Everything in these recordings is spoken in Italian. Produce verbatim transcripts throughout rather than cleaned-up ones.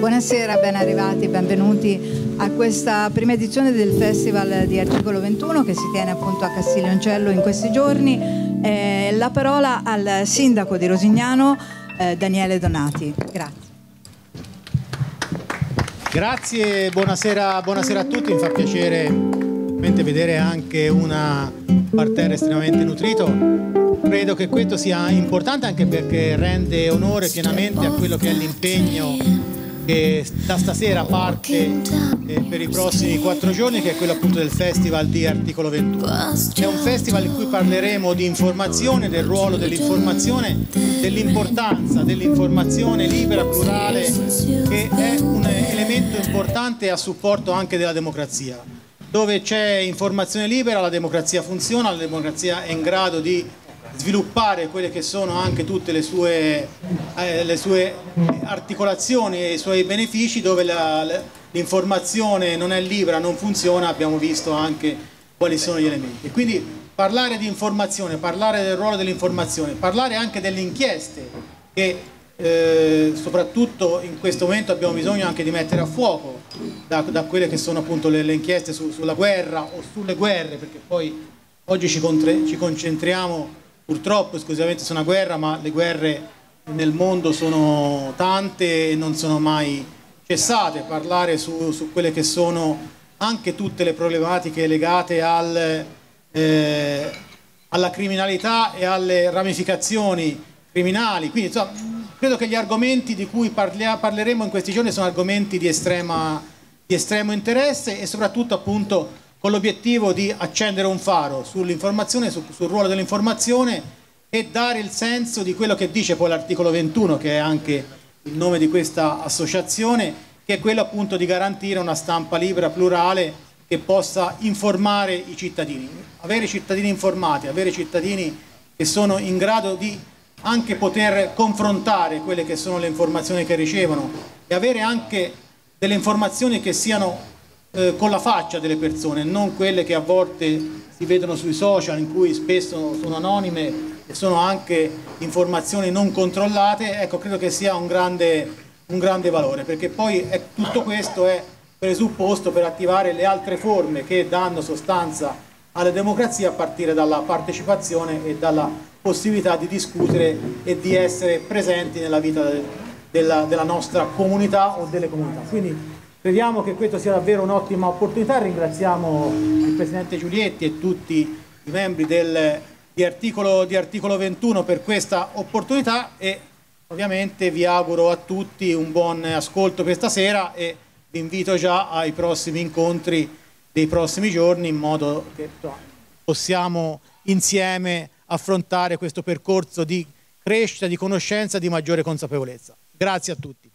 Buonasera, ben arrivati, benvenuti a questa prima edizione del Festival di Articolo ventuno che si tiene appunto a Castiglioncello in questi giorni. Eh, la parola al sindaco di Rosignano, eh, Daniele Donati. Grazie. Grazie, buonasera, buonasera a tutti, mi fa piacere vedere anche una parterre estremamente nutrito. Credo che questo sia importante anche perché rende onore pienamente a quello che è l'impegno che da stasera parte eh, per i prossimi quattro giorni, che è quello appunto del Festival di Articolo ventuno. È un festival in cui parleremo di informazione, del ruolo dell'informazione, dell'importanza dell'informazione libera, plurale, che è un elemento importante a supporto anche della democrazia. Dove c'è informazione libera la democrazia funziona, la democrazia è in grado di sviluppare quelle che sono anche tutte le sue, eh, le sue articolazioni e i suoi benefici. Dove l'informazione non è libera, non funziona, abbiamo visto anche quali sono gli elementi. Quindi parlare di informazione, parlare del ruolo dell'informazione, parlare anche delle inchieste che eh, soprattutto in questo momento abbiamo bisogno anche di mettere a fuoco da, da quelle che sono appunto le, le inchieste su, sulla guerra o sulle guerre, perché poi oggi ci, ci concentriamo purtroppo esclusivamente su una guerra, ma le guerre nel mondo sono tante e non sono mai cessate. Parlare su, su quelle che sono anche tutte le problematiche legate al, eh, alla criminalità e alle ramificazioni criminali. Quindi insomma, credo che gli argomenti di cui parlia, parleremo in questi giorni sono argomenti di, estrema, di estremo interesse e soprattutto appunto con l'obiettivo di accendere un faro sull'informazione, sul, sul ruolo dell'informazione e dare il senso di quello che dice poi l'articolo ventuno, che è anche il nome di questa associazione, che è quello appunto di garantire una stampa libera, plurale, che possa informare i cittadini. Avere cittadini informati, avere cittadini che sono in grado di anche poter confrontare quelle che sono le informazioni che ricevono e avere anche delle informazioni che siano con la faccia delle persone, non quelle che a volte si vedono sui social, in cui spesso sono anonime e sono anche informazioni non controllate. Ecco, credo che sia un grande, un grande valore, perché poi è, tutto questo è presupposto per attivare le altre forme che danno sostanza alla democrazia, a partire dalla partecipazione e dalla possibilità di discutere e di essere presenti nella vita de, della, della nostra comunità o delle comunità. Quindi crediamo che questo sia davvero un'ottima opportunità. Ringraziamo il Presidente Giulietti e tutti i membri del, di, articolo, di Articolo ventuno per questa opportunità e ovviamente vi auguro a tutti un buon ascolto questa sera e vi invito già ai prossimi incontri dei prossimi giorni, in modo che possiamo insieme affrontare questo percorso di crescita, di conoscenza, di maggiore consapevolezza. Grazie a tutti.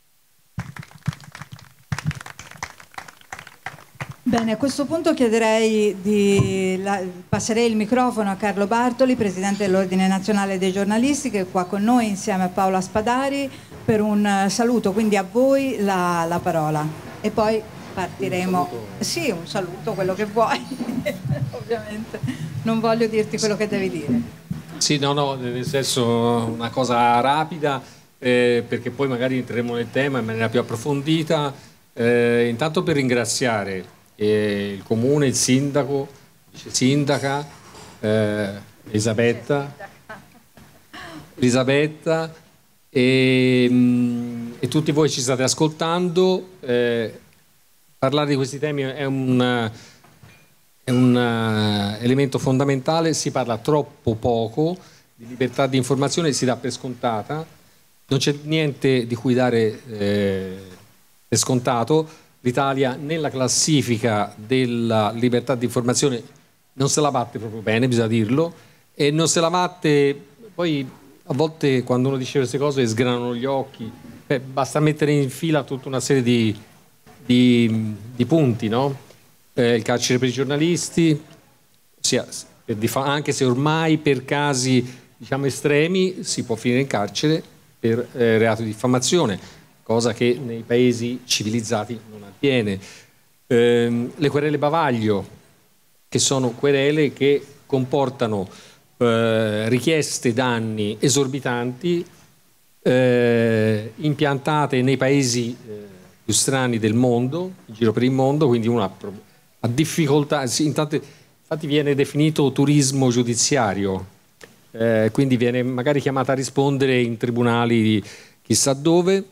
Bene, a questo punto chiederei di la, passerei il microfono a Carlo Bartoli, Presidente dell'Ordine Nazionale dei Giornalisti, che è qua con noi insieme a Paola Spadari, per un saluto, quindi a voi la, la parola. E poi partiremo. Un sì, un saluto, quello che vuoi, ovviamente. Non voglio dirti quello che devi dire. Sì, no, no, nel senso una cosa rapida, eh, perché poi magari entreremo nel tema in maniera più approfondita. Eh, intanto per ringraziare eh, il comune, il sindaco, vice sindaca, eh, Elisabetta, Elisabetta e, mh, e tutti voi ci state ascoltando. Eh, parlare di questi temi è un, è un uh, elemento fondamentale. Si parla troppo poco di libertà di informazione, si dà per scontata, non c'è niente di cui dare eh, per scontato. L'Italia nella classifica della libertà di informazione non se la batte proprio bene, bisogna dirlo, e non se la batte. Poi a volte quando uno dice queste cose sgranano gli occhi. Beh, basta mettere in fila tutta una serie di, di, di punti, no? Eh, il carcere per i giornalisti, sia, per anche se ormai per casi diciamo estremi si può finire in carcere per eh, reato di diffamazione, cosa che nei paesi civilizzati non avviene. Eh, le querele bavaglio, che sono querele che comportano eh, richieste danni esorbitanti, eh, impiantate nei paesi eh, più strani del mondo, in giro per il mondo, quindi uno ha, ha difficoltà, sì, intanto, infatti viene definito turismo giudiziario, eh, quindi viene magari chiamata a rispondere in tribunali di chissà dove.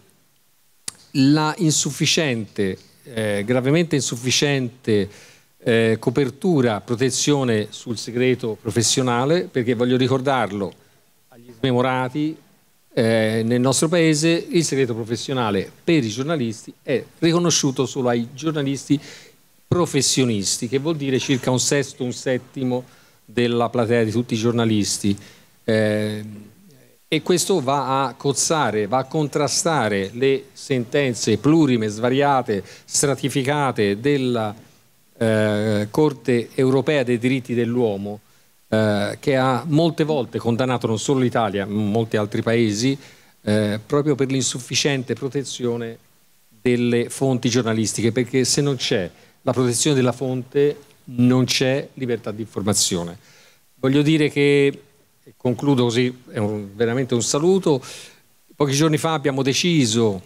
La insufficiente, eh, gravemente insufficiente eh, copertura, protezione sul segreto professionale, perché voglio ricordarlo agli smemorati, eh, nel nostro paese il segreto professionale per i giornalisti è riconosciuto solo ai giornalisti professionisti, che vuol dire circa un sesto, un settimo della platea di tutti i giornalisti. Eh, E questo va a cozzare, va a contrastare le sentenze plurime, svariate, stratificate della eh, Corte europea dei diritti dell'uomo, eh, che ha molte volte condannato non solo l'Italia, ma molti altri paesi, eh, proprio per l'insufficiente protezione delle fonti giornalistiche, perché se non c'è la protezione della fonte non c'è libertà di informazione. Voglio dire che, concludo così, è un, veramente un saluto. Pochi giorni fa abbiamo deciso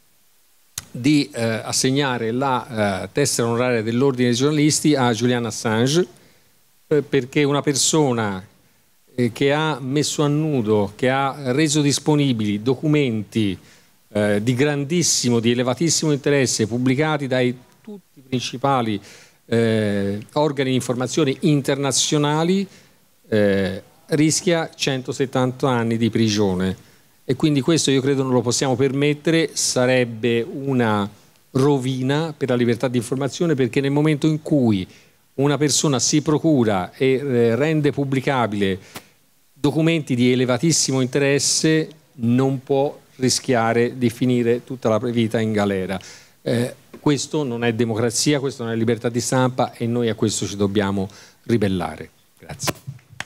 di eh, assegnare la eh, tessera onoraria dell'Ordine dei giornalisti a Julian Assange, eh, perché una persona eh, che ha messo a nudo, che ha reso disponibili documenti eh, di grandissimo, di elevatissimo interesse, pubblicati dai tutti i principali eh, organi di informazione internazionali, eh, rischia centosettanta anni di prigione, e quindi questo io credo non lo possiamo permettere, sarebbe una rovina per la libertà di informazione, perché nel momento in cui una persona si procura e eh, rende pubblicabile documenti di elevatissimo interesse non può rischiare di finire tutta la vita in galera. Eh, questo non è democrazia, questo non è libertà di stampa, e noi a questo ci dobbiamo ribellare. Grazie.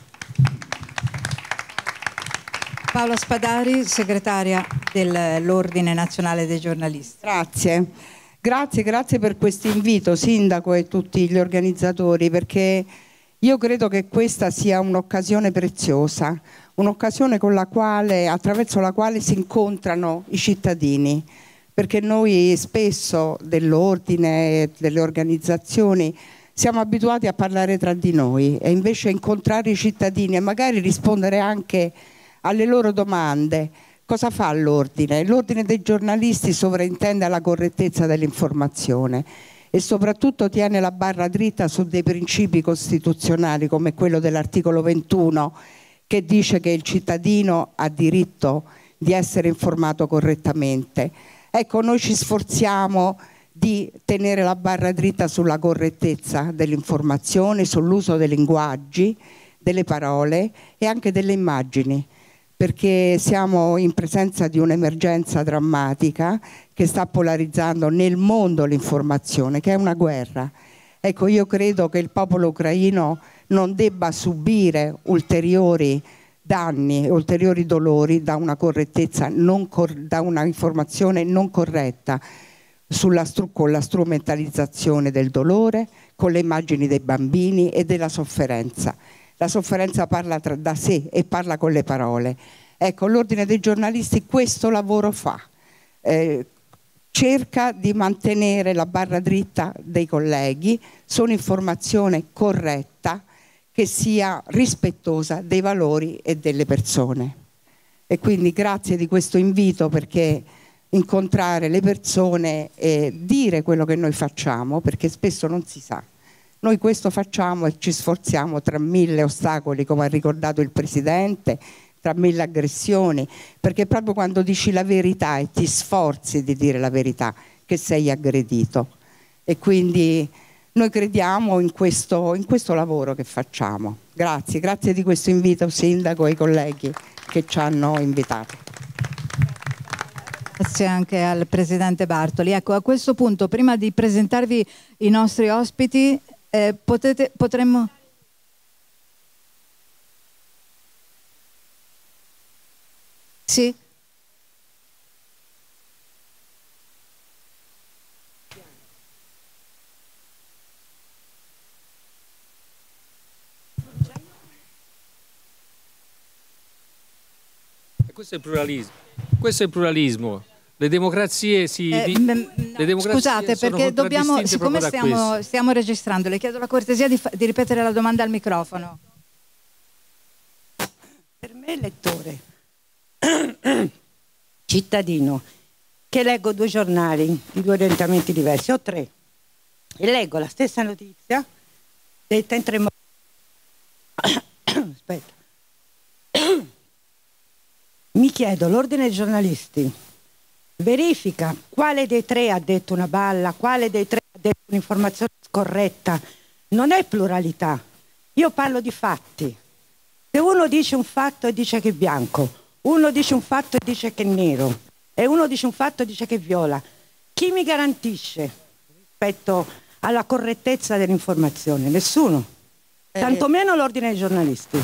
Paola Spadari, segretaria dell'Ordine Nazionale dei Giornalisti. Grazie, grazie, grazie per questo invito, Sindaco e tutti gli organizzatori, perché io credo che questa sia un'occasione preziosa, un'occasione con la quale, attraverso la quale si incontrano i cittadini, perché noi spesso dell'Ordine e delle organizzazioni siamo abituati a parlare tra di noi, e invece incontrare i cittadini e magari rispondere anche alle loro domande. Cosa fa l'Ordine? L'Ordine dei giornalisti sovrintende alla correttezza dell'informazione e soprattutto tiene la barra dritta su dei principi costituzionali come quello dell'articolo ventuno, che dice che il cittadino ha diritto di essere informato correttamente. Ecco, noi ci sforziamo di tenere la barra dritta sulla correttezza dell'informazione, sull'uso dei linguaggi, delle parole e anche delle immagini, perché siamo in presenza di un'emergenza drammatica che sta polarizzando nel mondo l'informazione, che è una guerra. Ecco, io credo che il popolo ucraino non debba subire ulteriori danni, ulteriori dolori da una correttezza, non cor- da una informazione non corretta, sulla stru- con la strumentalizzazione del dolore, con le immagini dei bambini e della sofferenza. La sofferenza parla tra, da sé e parla con le parole. Ecco, l'Ordine dei giornalisti questo lavoro fa, eh, cerca di mantenere la barra dritta dei colleghi su un'informazione corretta che sia rispettosa dei valori e delle persone. E quindi grazie di questo invito, perché incontrare le persone e dire quello che noi facciamo, perché spesso non si sa. Noi questo facciamo e ci sforziamo tra mille ostacoli, come ha ricordato il Presidente, tra mille aggressioni, perché proprio quando dici la verità e ti sforzi di dire la verità che sei aggredito. E quindi noi crediamo in questo, in questo lavoro che facciamo. Grazie, grazie di questo invito, Sindaco, e ai colleghi che ci hanno invitato. Grazie anche al Presidente Bartoli. Ecco, a questo punto, prima di presentarvi i nostri ospiti, Eh, potete, potremmo... Sì? Questo è il pluralismo. Questo è il pluralismo. le democrazie si... Eh, di, m- le democrazie scusate, perché dobbiamo, siccome stiamo, stiamo registrando, le chiedo la cortesia di, fa- di ripetere la domanda al microfono. Per me lettore, cittadino, che leggo due giornali di due orientamenti diversi, o tre, e leggo la stessa notizia, detta in tre modi. Aspetta. Mi chiedo, l'ordine dei giornalisti verifica quale dei tre ha detto una balla, quale dei tre ha detto un'informazione scorretta. Non è pluralità, io parlo di fatti. Se uno dice un fatto e dice che è bianco, uno dice un fatto e dice che è nero, e uno dice un fatto e dice che è viola, chi mi garantisce rispetto alla correttezza dell'informazione? Nessuno, tantomeno l'ordine dei giornalisti.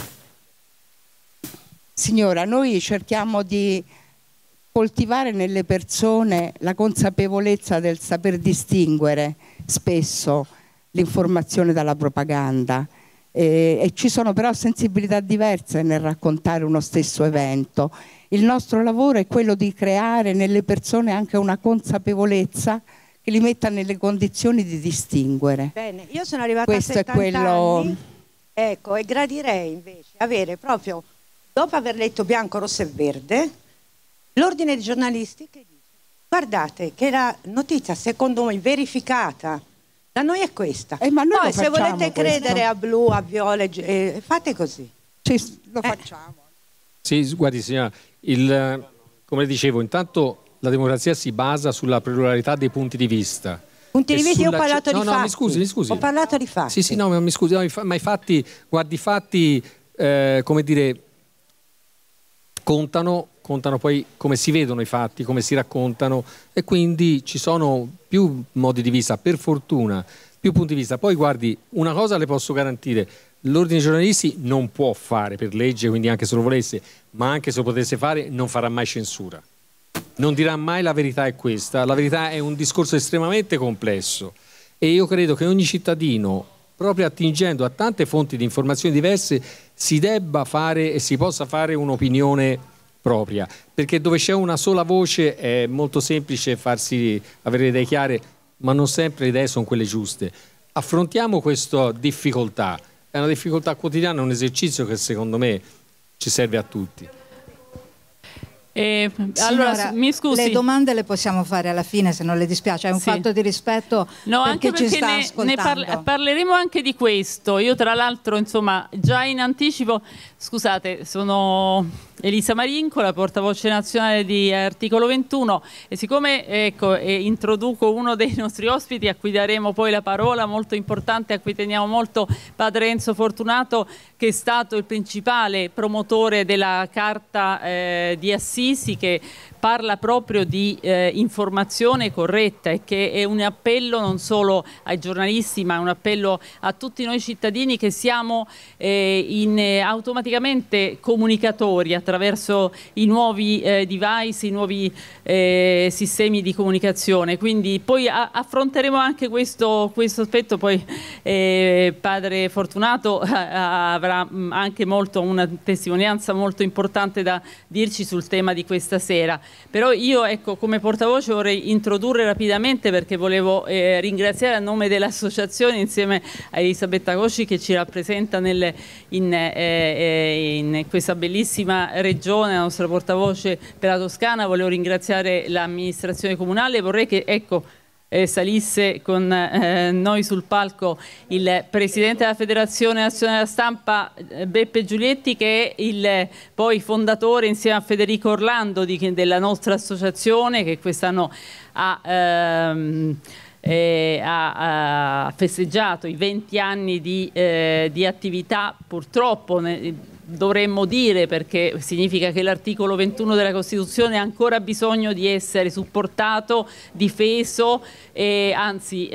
Signora, noi cerchiamo di coltivare nelle persone la consapevolezza del saper distinguere spesso l'informazione dalla propaganda. E, e ci sono però sensibilità diverse nel raccontare uno stesso evento. Il nostro lavoro è quello di creare nelle persone anche una consapevolezza che li metta nelle condizioni di distinguere. Bene, io sono arrivata Questo a settanta è quello... anni, ecco, e gradirei invece avere proprio, dopo aver letto bianco, rosso e verde, l'ordine dei giornalisti che dice: guardate che la notizia secondo voi verificata da noi è questa. Eh, ma noi Poi lo se volete questo. credere a blu, a viola, eh, fate così. Ci, lo Eh. facciamo. Sì, guardi signora, il, come dicevo, intanto la democrazia si basa sulla pluralità dei punti di vista. Punti di E vista, io ho sulla- parlato no, di no, fatti. mi scusi, mi scusi. Ho parlato di fatti. Sì, sì, no, ma mi scusi, no, i fa- ma i fatti, guardi, i fatti, eh, come dire, contano, contano poi come si vedono i fatti, come si raccontano, e quindi ci sono più modi di vista, per fortuna, più punti di vista. Poi guardi, una cosa le posso garantire: l'ordine dei giornalisti non può fare per legge, quindi anche se lo volesse, ma anche se lo potesse fare, non farà mai censura. Non dirà mai la verità è questa. La verità è un discorso estremamente complesso e io credo che ogni cittadino, proprio attingendo a tante fonti di informazioni diverse, si debba fare e si possa fare un'opinione propria, perché dove c'è una sola voce è molto semplice farsi avere le idee chiare, ma non sempre le idee sono quelle giuste. Affrontiamo questa difficoltà, è una difficoltà quotidiana, un esercizio che secondo me ci serve a tutti. Eh, Signora, allora, mi scusi. le domande le possiamo fare alla fine se non le dispiace, è un Sì. fatto di rispetto No, per anche chi ci perché sta ne, ne ascoltando. parle- parleremo anche di questo. Io tra l'altro, insomma, già in anticipo, scusate, sono Elisa Marincola, portavoce nazionale di Articolo ventuno, e siccome ecco, eh, introduco uno dei nostri ospiti a cui daremo poi la parola, molto importante, a cui teniamo molto, padre Enzo Fortunato, che è stato il principale promotore della Carta eh, di Assisi, che parla proprio di eh, informazione corretta e che è un appello non solo ai giornalisti ma è un appello a tutti noi cittadini che siamo eh, in, eh, automaticamente comunicatori attraverso i nuovi eh, device, i nuovi eh, sistemi di comunicazione. Quindi poi a- affronteremo anche questo, questo aspetto, poi eh, padre Fortunato eh, avrà mh, anche molto, una testimonianza molto importante da dirci sul tema di questa sera. Però io ecco, come portavoce vorrei introdurre rapidamente, perché volevo eh, ringraziare a nome dell'associazione insieme a Elisabetta Cosci che ci rappresenta nel, in, eh, in questa bellissima regione, la nostra portavoce per la Toscana. Volevo ringraziare l'amministrazione comunale, vorrei che ecco Eh, salisse con eh, noi sul palco il Presidente della Federazione Nazionale della Stampa eh, Beppe Giulietti, che è il poi fondatore insieme a Federico Orlando di, della nostra associazione, che quest'anno ha, ehm, eh, ha, ha festeggiato i venti anni di, eh, di attività. Purtroppo ne, dovremmo dire, perché significa che l'articolo ventuno della Costituzione ha ancora bisogno di essere supportato, difeso e anzi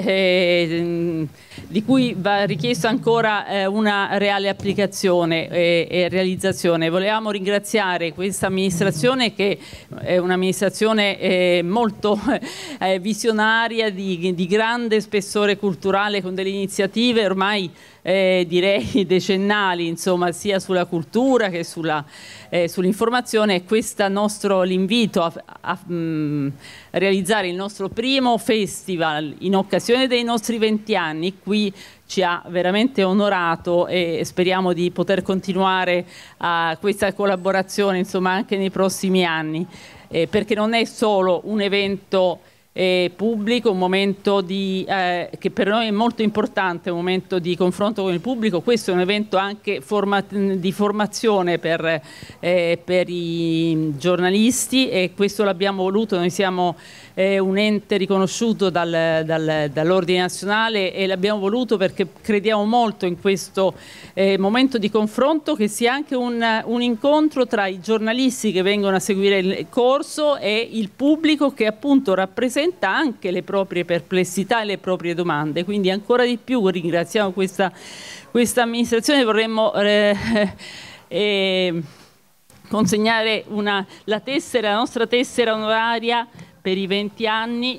eh, di cui va richiesto ancora eh, una reale applicazione e, e realizzazione. Volevamo ringraziare questa amministrazione, che è un'amministrazione eh, molto eh, visionaria, di, di grande spessore culturale, con delle iniziative ormai eh, direi decennali, insomma, sia sulla cultura cultura che sulla, eh, sull'informazione, e questo nostro l'invito a, a, a mh, realizzare il nostro primo festival in occasione dei nostri venti anni qui ci ha veramente onorato, e speriamo di poter continuare a questa collaborazione, insomma, anche nei prossimi anni, eh, perché non è solo un evento eh, pubblico, un momento di, eh, che per noi è molto importante, un momento di confronto con il pubblico. Questo è un evento anche forma di formazione per, eh, per i giornalisti, e questo l'abbiamo voluto. Noi siamo eh, un ente riconosciuto dal, dal, dall'Ordine Nazionale, e l'abbiamo voluto perché crediamo molto in questo eh, momento di confronto, che sia anche un, un incontro tra i giornalisti che vengono a seguire il corso e il pubblico, che appunto rappresenta anche le proprie perplessità e le proprie domande. Quindi ancora di più ringraziamo questa, questa amministrazione. Vorremmo eh, eh, consegnare una, la tessera, la nostra tessera onoraria per i venti anni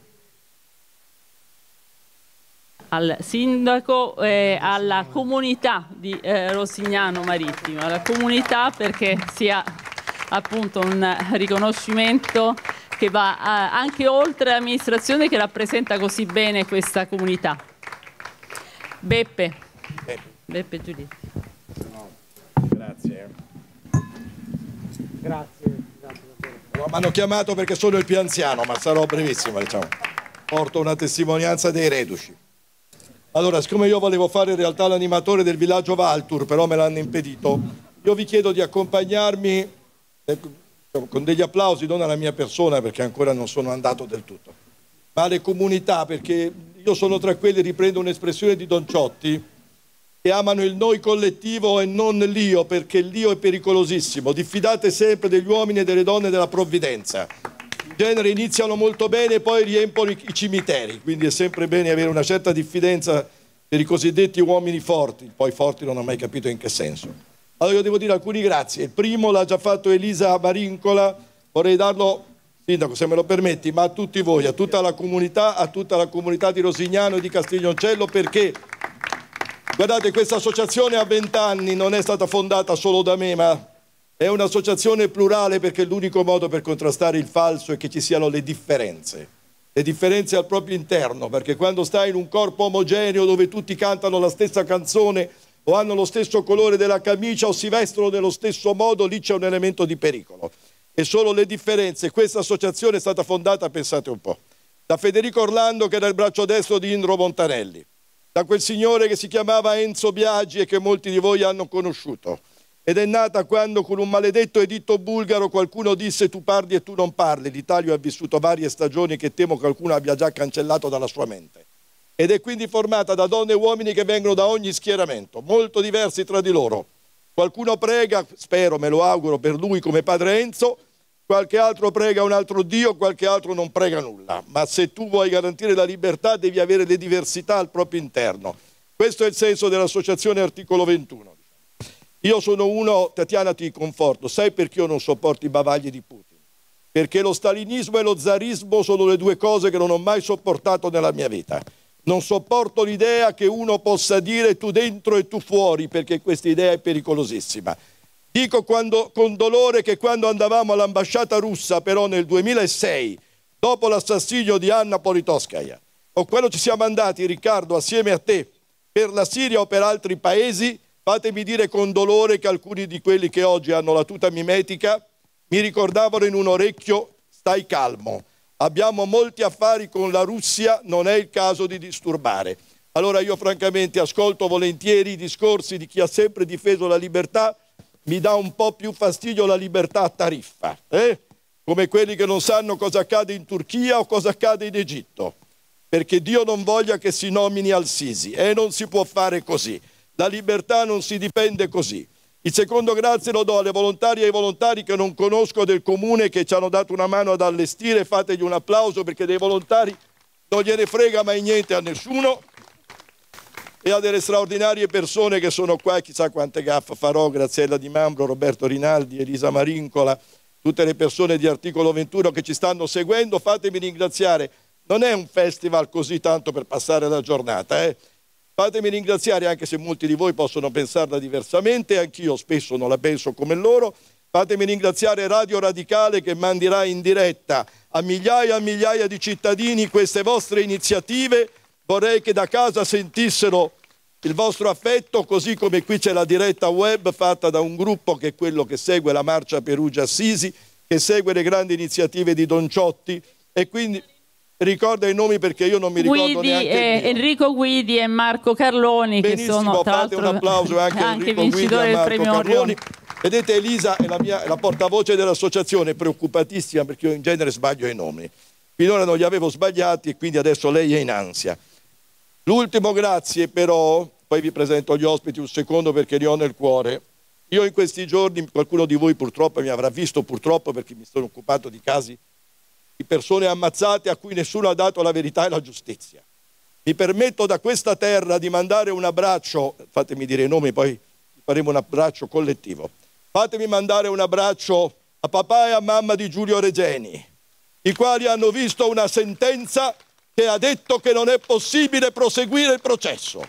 al sindaco, eh, alla comunità di eh, Rosignano Marittimo, alla comunità, perché sia appunto un riconoscimento che va a, anche oltre l'amministrazione, che rappresenta così bene questa comunità. Beppe. Beppe, Beppe Giulietta. No, grazie. Grazie. Mi hanno chiamato perché sono il più anziano, ma sarò brevissimo, diciamo. Porto una testimonianza dei reduci. Allora, siccome io volevo fare in realtà l'animatore del villaggio Valtur, però me l'hanno impedito, io vi chiedo di accompagnarmi eh, con degli applausi, non alla mia persona perché ancora non sono andato del tutto, ma alle comunità, perché io sono tra quelli, riprendo un'espressione di Don Ciotti, che amano il noi collettivo e non l'io, perché l'io è pericolosissimo. Diffidate sempre degli uomini e delle donne della provvidenza. In genere iniziano molto bene e poi riempiono i, i cimiteri, quindi è sempre bene avere una certa diffidenza per i cosiddetti uomini forti, poi forti non ho mai capito in che senso. Allora io devo dire alcuni grazie. Il primo l'ha già fatto Elisa Marincola, vorrei darlo, sindaco, se me lo permetti, ma a tutti voi, a tutta la comunità, a tutta la comunità di Rosignano e di Castiglioncello, perché guardate, questa associazione a vent'anni non è stata fondata solo da me, ma è un'associazione plurale, perché l'unico modo per contrastare il falso è che ci siano le differenze. Le differenze al proprio interno, perché quando stai in un corpo omogeneo dove tutti cantano la stessa canzone o hanno lo stesso colore della camicia o si vestono nello stesso modo, lì c'è un elemento di pericolo. E solo le differenze. Questa associazione è stata fondata, pensate un po', da Federico Orlando, che era il braccio destro di Indro Montanelli, da quel signore che si chiamava Enzo Biagi e che molti di voi hanno conosciuto, ed è nata quando con un maledetto editto bulgaro qualcuno disse tu parli e tu non parli. L'Italia ha vissuto varie stagioni che temo qualcuno abbia già cancellato dalla sua mente. Ed è quindi formata da donne e uomini che vengono da ogni schieramento, molto diversi tra di loro. Qualcuno prega, spero, me lo auguro per lui come padre Enzo, qualche altro prega un altro Dio, qualche altro non prega nulla. Ma se tu vuoi garantire la libertà devi avere le diversità al proprio interno. Questo è il senso dell'associazione Articolo ventuno. Io sono uno, Tatiana ti conforto, sai perché io non sopporto i bavagli di Putin? Perché lo stalinismo e lo zarismo sono le due cose che non ho mai sopportato nella mia vita. Non sopporto l'idea che uno possa dire tu dentro e tu fuori, perché questa idea è pericolosissima. Dico quando, con dolore che quando andavamo all'ambasciata russa, però nel duemilasei, dopo l'assassinio di Anna Politkovskaja, o quando ci siamo andati, Riccardo, assieme a te, per la Siria o per altri paesi, fatemi dire con dolore che alcuni di quelli che oggi hanno la tuta mimetica mi ricordavano in un orecchio stai calmo. Abbiamo molti affari con la Russia, non è il caso di disturbare. Allora io francamente ascolto volentieri i discorsi di chi ha sempre difeso la libertà, mi dà un po' più fastidio la libertà a tariffa, eh? Come quelli che non sanno cosa accade in Turchia o cosa accade in Egitto, perché Dio non voglia che si nomini Al-Sisi e eh? Non si può fare così, la libertà non si dipende così. Il secondo grazie lo do alle volontarie e ai volontari che non conosco del comune, che ci hanno dato una mano ad allestire, fategli un applauso perché dei volontari non gliene frega mai niente a nessuno, e a delle straordinarie persone che sono qua, chissà quante gaffe farò, Graziella Di Mambro, Roberto Rinaldi, Elisa Marincola, tutte le persone di Articolo ventuno che ci stanno seguendo, fatemi ringraziare. Non è un festival così tanto per passare la giornata, eh? Fatemi ringraziare, anche se molti di voi possono pensarla diversamente, anch'io spesso non la penso come loro. Fatemi ringraziare Radio Radicale che manderà in diretta a migliaia e migliaia di cittadini queste vostre iniziative. Vorrei che da casa sentissero il vostro affetto, così come qui c'è la diretta web fatta da un gruppo che è quello che segue la Marcia Perugia-Assisi, che segue le grandi iniziative di Don Ciotti, e quindi ricorda i nomi perché io non mi ricordo Guidi, neanche eh, il mio. Enrico Guidi e Marco Carloni. Benissimo, che sono tra fate l'altro un applauso anche a anche Enrico Guidi e vincitori a del Marco premio Carloni. Orioni. Vedete, Elisa è la, mia, è la portavoce dell'associazione, preoccupatissima perché io in genere sbaglio i nomi. Finora non li avevo sbagliati e quindi adesso lei è in ansia. L'ultimo grazie però, poi vi presento gli ospiti un secondo perché li ho nel cuore. Io in questi giorni, qualcuno di voi purtroppo mi avrà visto, purtroppo perché mi sono occupato di casi di persone ammazzate a cui nessuno ha dato la verità e la giustizia. Mi permetto da questa terra di mandare un abbraccio, fatemi dire i nomi, poi faremo un abbraccio collettivo. Fatemi mandare un abbraccio a papà e a mamma di Giulio Regeni, i quali hanno visto una sentenza che ha detto che non è possibile proseguire il processo.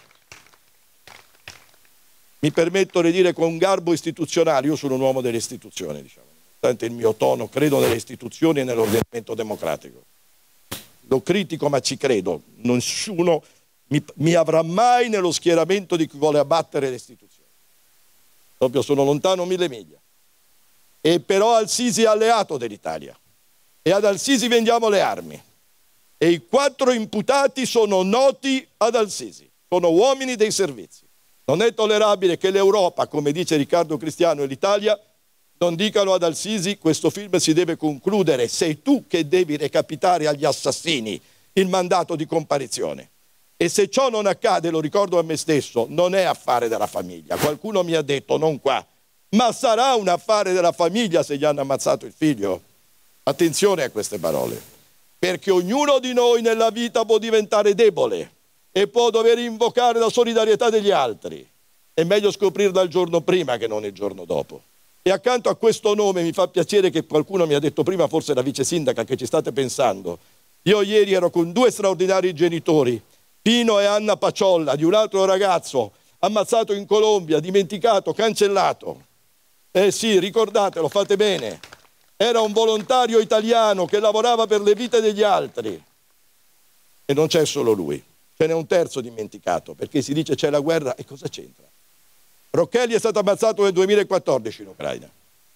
Mi permetto di dire con garbo istituzionale, io sono un uomo delle istituzioni, diciamo. Il mio tono, credo nelle istituzioni e nell'ordinamento democratico. Lo critico ma ci credo, nessuno mi, mi avrà mai nello schieramento di chi vuole abbattere le istituzioni. Proprio sono lontano mille miglia. E però Al-Sisi è alleato dell'Italia e ad Al-Sisi vendiamo le armi. E i quattro imputati sono noti ad Al-Sisi, sono uomini dei servizi. Non è tollerabile che l'Europa, come dice Riccardo Cristiano, e l'Italia non dicano ad Al-Sisi questo film si deve concludere, sei tu che devi recapitare agli assassini il mandato di comparizione. E se ciò non accade, lo ricordo a me stesso, non è affare della famiglia. Qualcuno mi ha detto, non qua, ma sarà un affare della famiglia se gli hanno ammazzato il figlio? Attenzione a queste parole, perché ognuno di noi nella vita può diventare debole e può dover invocare la solidarietà degli altri. È meglio scoprirla il giorno prima che non il giorno dopo. E accanto a questo nome mi fa piacere che qualcuno mi ha detto prima, forse la vice sindaca, che ci state pensando. Io ieri ero con due straordinari genitori, Pino e Anna Paciolla, di un altro ragazzo ammazzato in Colombia, dimenticato, cancellato. Eh sì, ricordatelo, fate bene. Era un volontario italiano che lavorava per le vite degli altri. E non c'è solo lui, ce n'è un terzo dimenticato, perché si dice c'è la guerra e cosa c'entra? Rocchelli è stato ammazzato nel duemilaquattordici in Ucraina.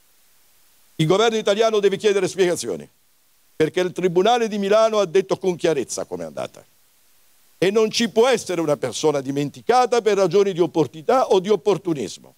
Il governo italiano deve chiedere spiegazioni, perché il Tribunale di Milano ha detto con chiarezza com'è andata. E non ci può essere una persona dimenticata per ragioni di opportunità o di opportunismo.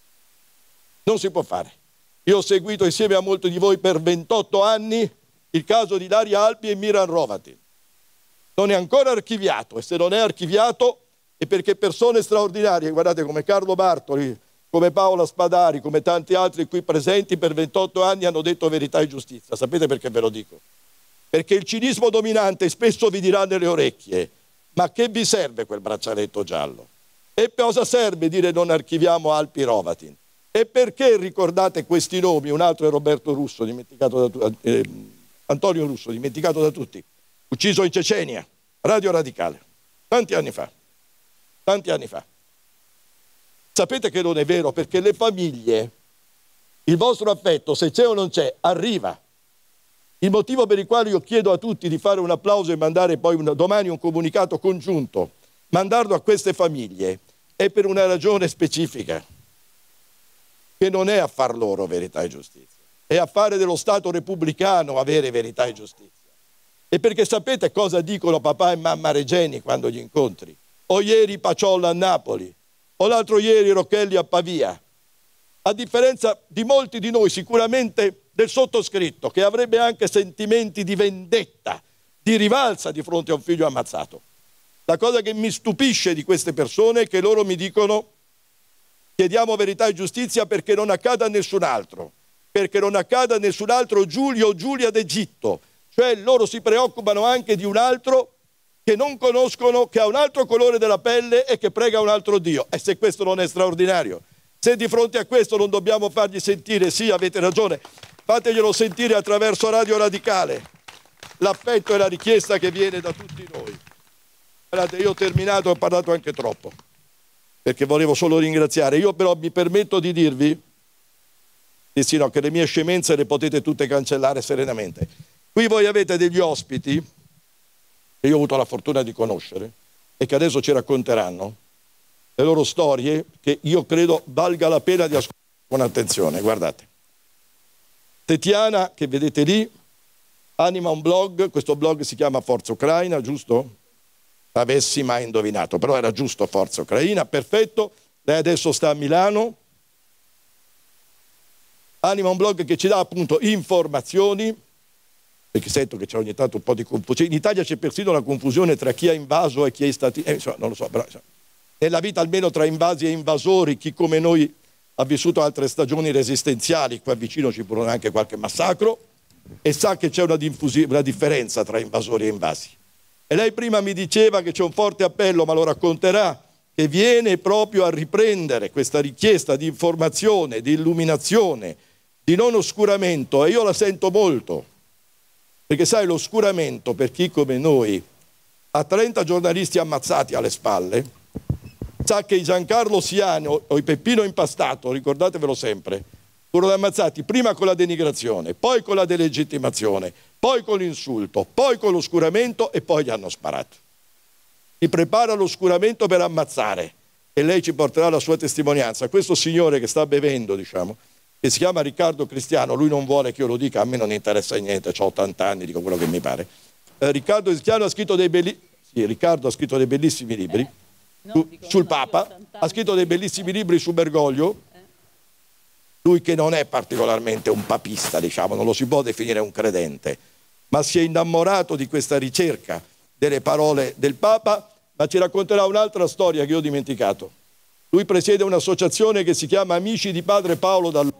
Non si può fare. Io ho seguito insieme a molti di voi per ventotto anni il caso di Daria Alpi e Miran Hrovatin. Non è ancora archiviato e se non è archiviato è perché persone straordinarie, guardate come Carlo Bartoli, come Paola Spadari, come tanti altri qui presenti per ventotto anni hanno detto verità e giustizia. Sapete perché ve lo dico? Perché il cinismo dominante spesso vi dirà nelle orecchie ma che vi serve quel braccialetto giallo? E cosa serve dire non archiviamo Alpi Hrovatin? E perché ricordate questi nomi? Un altro è Roberto Russo, dimenticato da tu- eh, Antonio Russo, dimenticato da tutti, ucciso in Cecenia, Radio Radicale, tanti anni fa. Tanti anni fa. Sapete che non è vero perché le famiglie, il vostro affetto, se c'è o non c'è, arriva. Il motivo per il quale io chiedo a tutti di fare un applauso e mandare poi una, domani un comunicato congiunto, mandarlo a queste famiglie, è per una ragione specifica, che non è affar loro verità e giustizia, è affare dello Stato repubblicano avere verità e giustizia. E perché sapete cosa dicono papà e mamma Regeni quando li incontri? O ieri Paciolla a Napoli, o l'altro ieri Rocchelli a Pavia. A differenza di molti di noi, sicuramente del sottoscritto, che avrebbe anche sentimenti di vendetta, di rivalsa di fronte a un figlio ammazzato. La cosa che mi stupisce di queste persone è che loro mi dicono chiediamo verità e giustizia perché non accada a nessun altro, perché non accada a nessun altro Giulio o Giulia d'Egitto. Cioè loro si preoccupano anche di un altro che non conoscono, che ha un altro colore della pelle e che prega un altro Dio. E se questo non è straordinario? Se di fronte a questo non dobbiamo fargli sentire, sì, avete ragione, fateglielo sentire attraverso Radio Radicale, l'affetto e la richiesta che viene da tutti noi. Guardate, io ho terminato e ho parlato anche troppo, perché volevo solo ringraziare. Io però mi permetto di dirvi sì, sì, no, che le mie scemenze le potete tutte cancellare serenamente. Qui voi avete degli ospiti che io ho avuto la fortuna di conoscere e che adesso ci racconteranno le loro storie, che io credo valga la pena di ascoltare con attenzione. Guardate, Tetiana, che vedete lì, anima un blog, questo blog si chiama Forza Ucraina, giusto? Avessi mai indovinato, però era giusto, Forza Ucraina, perfetto. Lei adesso sta a Milano, anima un blog che ci dà appunto informazioni, perché sento che c'è ogni tanto un po' di confusione. In Italia c'è persino la confusione tra chi ha invaso e chi è stati... Eh, insomma, non lo so, però insomma, nella vita almeno tra invasi e invasori, chi come noi ha vissuto altre stagioni resistenziali, qua vicino ci furono anche qualche massacro, e sa che c'è una, una differenza tra invasori e invasi. E lei prima mi diceva che c'è un forte appello, ma lo racconterà, che viene proprio a riprendere questa richiesta di informazione, di illuminazione, di non oscuramento, e io la sento molto, perché sai, l'oscuramento per chi come noi ha trenta giornalisti ammazzati alle spalle, sa che i Giancarlo Siano o i Peppino Impastato, ricordatevelo sempre, furono ammazzati prima con la denigrazione, poi con la delegittimazione, poi con l'insulto, poi con l'oscuramento e poi gli hanno sparato. Si prepara l'oscuramento per ammazzare e lei ci porterà la sua testimonianza. Questo signore che sta bevendo, diciamo, che si chiama Riccardo Cristiano, lui non vuole che io lo dica, a me non interessa niente, ho ottanta anni, dico quello che mi pare. Eh, Riccardo Cristiano ha scritto dei belli... sì, Riccardo ha scritto dei bellissimi libri eh? no, su, dico, sul Papa, ha scritto dei bellissimi libri su Bergoglio, eh? Lui che non è particolarmente un papista, diciamo, non lo si può definire un credente, ma si è innamorato di questa ricerca delle parole del Papa, ma ci racconterà un'altra storia che io ho dimenticato. Lui presiede un'associazione che si chiama Amici di Padre Paolo Dall'Oglio.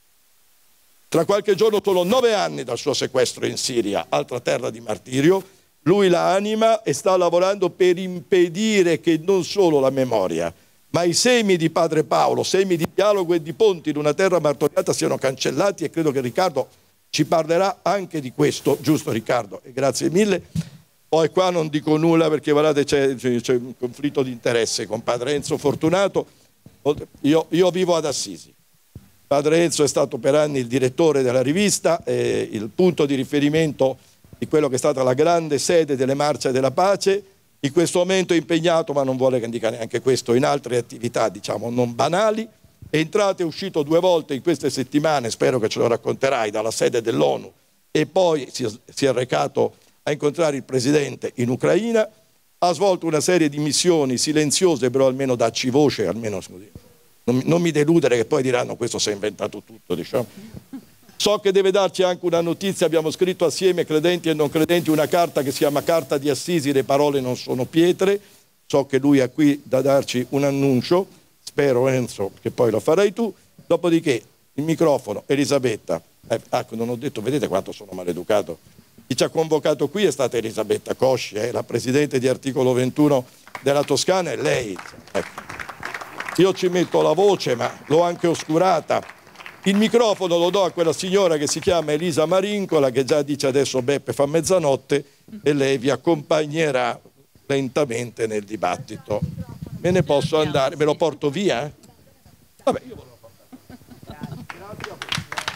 Tra qualche giorno sono nove anni dal suo sequestro in Siria, altra terra di martirio. Lui la anima e sta lavorando per impedire che non solo la memoria, ma i semi di Padre Paolo, semi di dialogo e di ponti in una terra martoriata siano cancellati, e credo che Riccardo ci parlerà anche di questo, giusto Riccardo? E grazie mille. Poi qua non dico nulla perché guardate c'è, c'è un conflitto di interesse con Padre Enzo Fortunato. Io, io vivo ad Assisi. Padre Enzo è stato per anni il direttore della rivista, eh, il punto di riferimento di quello che è stata la grande sede delle Marce della Pace. In questo momento è impegnato, ma non vuole che dica neanche questo, in altre attività, diciamo, non banali. È entrato e uscito due volte in queste settimane, spero che ce lo racconterai, dalla sede dell'ONU, e poi si, si è recato a incontrare il presidente in Ucraina. Ha svolto una serie di missioni silenziose, però almeno dacci voce, almeno scusi, non, non mi deludere che poi diranno questo si è inventato tutto, diciamo. So che deve darci anche una notizia, abbiamo scritto assieme, credenti e non credenti, una carta che si chiama Carta di Assisi, le parole non sono pietre. So che lui ha qui da darci un annuncio, spero Enzo che poi lo farai tu. Dopodiché il microfono, Elisabetta, eh, ecco, non ho detto, vedete quanto sono maleducato. Chi ci ha convocato qui è stata Elisabetta Cosci, eh, la presidente di Articolo ventuno della Toscana, e lei. Ecco. Io ci metto la voce, ma l'ho anche oscurata. Il microfono lo do a quella signora che si chiama Elisa Marincola, che già dice adesso Beppe fa mezzanotte, e lei vi accompagnerà lentamente nel dibattito. Me ne posso andare? Me lo porto via? Vabbè, io volevo portare. Grazie a voi.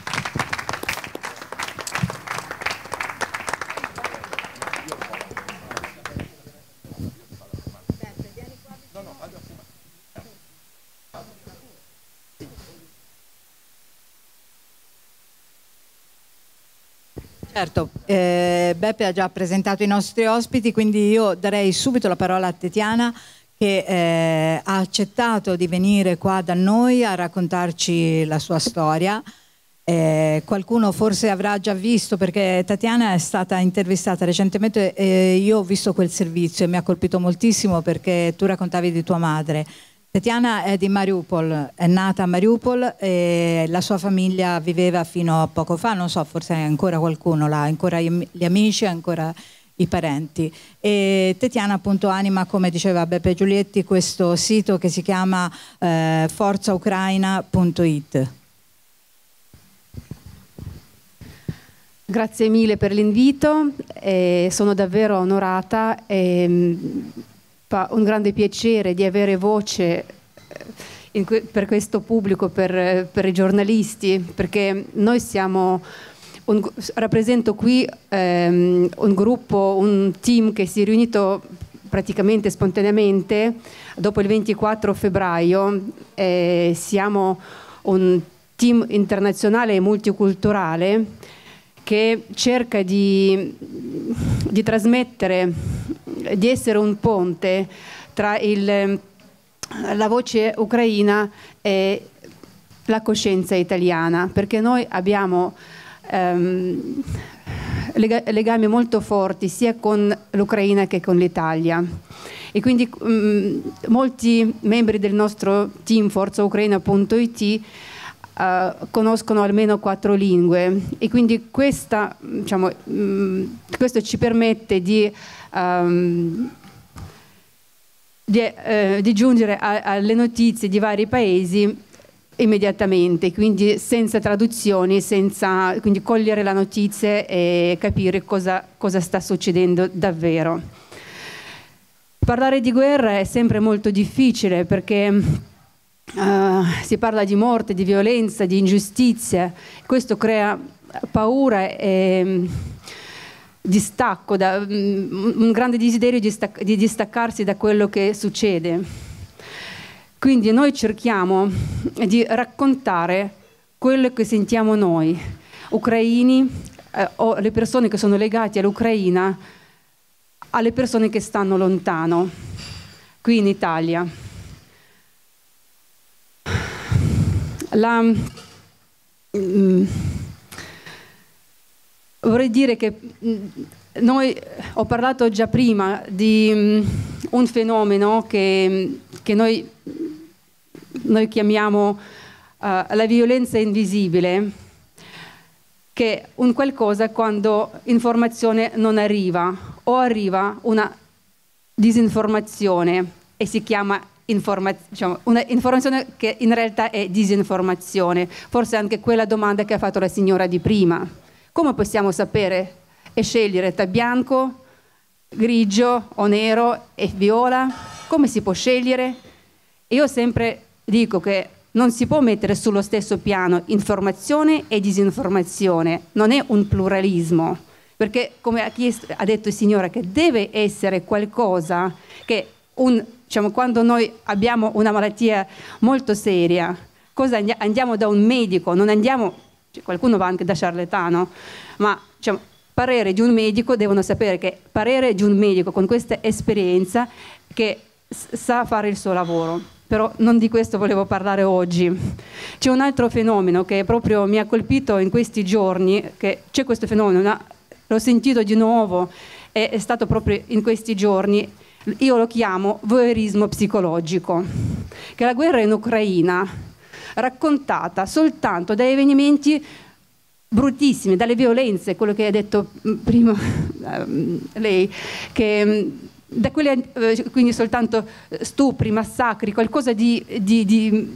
Certo, eh, Beppe ha già presentato i nostri ospiti, quindi io darei subito la parola a Tetiana, che eh, ha accettato di venire qua da noi a raccontarci la sua storia. Eh, qualcuno forse avrà già visto, perché Tatiana è stata intervistata recentemente e io ho visto quel servizio e mi ha colpito moltissimo, perché tu raccontavi di tua madre. Tetiana è di Mariupol, è nata a Mariupol e la sua famiglia viveva fino a poco fa, non so, forse ancora qualcuno là, ancora gli amici, ancora i parenti. E Tetiana appunto anima, come diceva Beppe Giulietti, questo sito che si chiama eh, forza ucraina punto it. Grazie mille per l'invito, eh, sono davvero onorata. E, fa un grande piacere di avere voce in que- per questo pubblico, per, per i giornalisti, perché noi siamo, un, rappresento qui ehm, un gruppo, un team che si è riunito praticamente spontaneamente dopo il ventiquattro febbraio. Eh, siamo un team internazionale e multiculturale che cerca di, di trasmettere, di essere un ponte tra il, la voce ucraina e la coscienza italiana, perché noi abbiamo ehm, legami molto forti sia con l'Ucraina che con l'Italia, e quindi mh, molti membri del nostro team forza ucraina punto it Uh, conoscono almeno quattro lingue, e quindi questa, diciamo, mh, questo ci permette di, um, di, uh, di giungere a, alle notizie di vari paesi immediatamente, quindi senza traduzioni, senza, quindi cogliere la notizia e capire cosa, cosa sta succedendo davvero. Parlare di guerra è sempre molto difficile, perché Uh, si parla di morte, di violenza, di ingiustizia. Questo crea paura e distacco, da, un grande desiderio di, stac- di distaccarsi da quello che succede. Quindi noi cerchiamo di raccontare quello che sentiamo noi, ucraini, eh, o le persone che sono legate all'Ucraina, alle persone che stanno lontano, qui in Italia. La, mm, vorrei dire che mm, noi, ho parlato già prima di mm, un fenomeno che, che noi, noi chiamiamo uh, la violenza invisibile, che è un qualcosa quando informazione non arriva o arriva una disinformazione e si chiama Informa- diciamo, una informazione che in realtà è disinformazione. Forse anche quella domanda che ha fatto la signora di prima: come possiamo sapere e scegliere tra bianco, grigio o nero e viola? Come si può scegliere? E io sempre dico che non si può mettere sullo stesso piano informazione e disinformazione, non è un pluralismo, perché come ha, chiesto, ha detto il signore, che deve essere qualcosa che un Diciamo, quando noi abbiamo una malattia molto seria, cosa andiamo, andiamo da un medico, non andiamo, cioè, qualcuno va anche da ciarlatano, ma diciamo, parere di un medico, devono sapere che parere di un medico con questa esperienza che sa fare il suo lavoro. Però non di questo volevo parlare oggi. C'è un altro fenomeno che proprio mi ha colpito in questi giorni, che c'è questo fenomeno, l'ho sentito di nuovo, è, è stato proprio in questi giorni. Io lo chiamo voyeurismo psicologico, che la guerra in Ucraina raccontata soltanto da avvenimenti bruttissimi, dalle violenze, quello che ha detto prima um, lei, che da quelle, uh, quindi soltanto stupri, massacri, qualcosa di, di, di,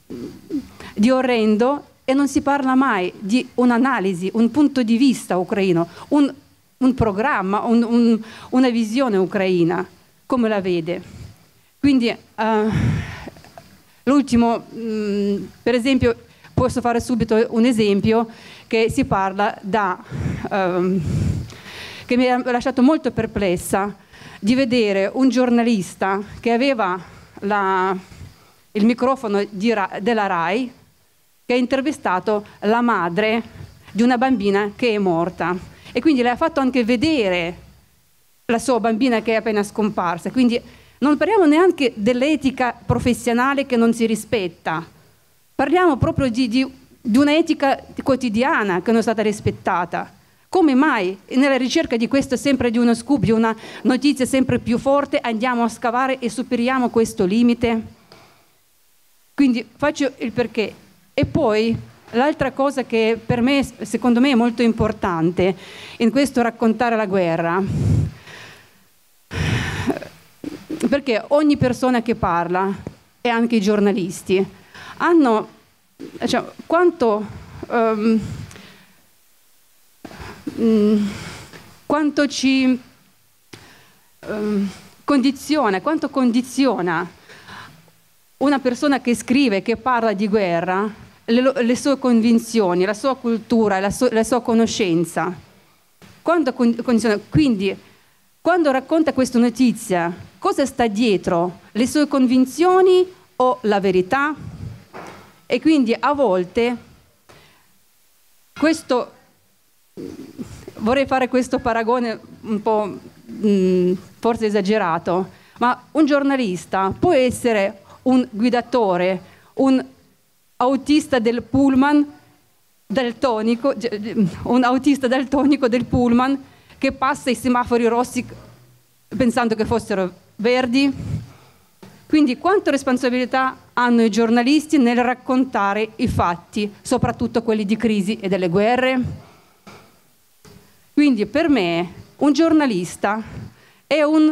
di orrendo, e non si parla mai di un'analisi, un punto di vista ucraino, un, un programma, un, un, una visione ucraina. Come la vede? Quindi uh, l'ultimo, mh, per esempio, posso fare subito un esempio che si parla da, um, che mi ha lasciato molto perplessa, di vedere un giornalista che aveva la, il microfono di, della RAI, che ha intervistato la madre di una bambina che è morta, e quindi le ha fatto anche vedere la sua bambina che è appena scomparsa. Quindi non parliamo neanche dell'etica professionale che non si rispetta, parliamo proprio di, di, di un'etica quotidiana che non è stata rispettata. Come mai nella ricerca di questo, sempre di uno scoop, di una notizia sempre più forte, andiamo a scavare e superiamo questo limite? Quindi faccio il perché. E poi l'altra cosa che per me, secondo me, è molto importante in questo raccontare la guerra, perché ogni persona che parla, e anche i giornalisti, hanno, cioè, quanto, um, um, quanto ci um, condiziona, quanto condiziona una persona che scrive, che parla di guerra, le, le sue convinzioni, la sua cultura, la, sua, la sua conoscenza. Quanto condiziona? Quindi, quando racconta questa notizia, cosa sta dietro? Le sue convinzioni o la verità? E quindi a volte questo, vorrei fare questo paragone un po' mh, forse esagerato, ma un giornalista può essere un guidatore, un autista del pullman daltonico, un autista daltonico del pullman che passa i semafori rossi pensando che fossero verdi. Quindi quanta responsabilità hanno i giornalisti nel raccontare i fatti, soprattutto quelli di crisi e delle guerre? Quindi per me un giornalista è un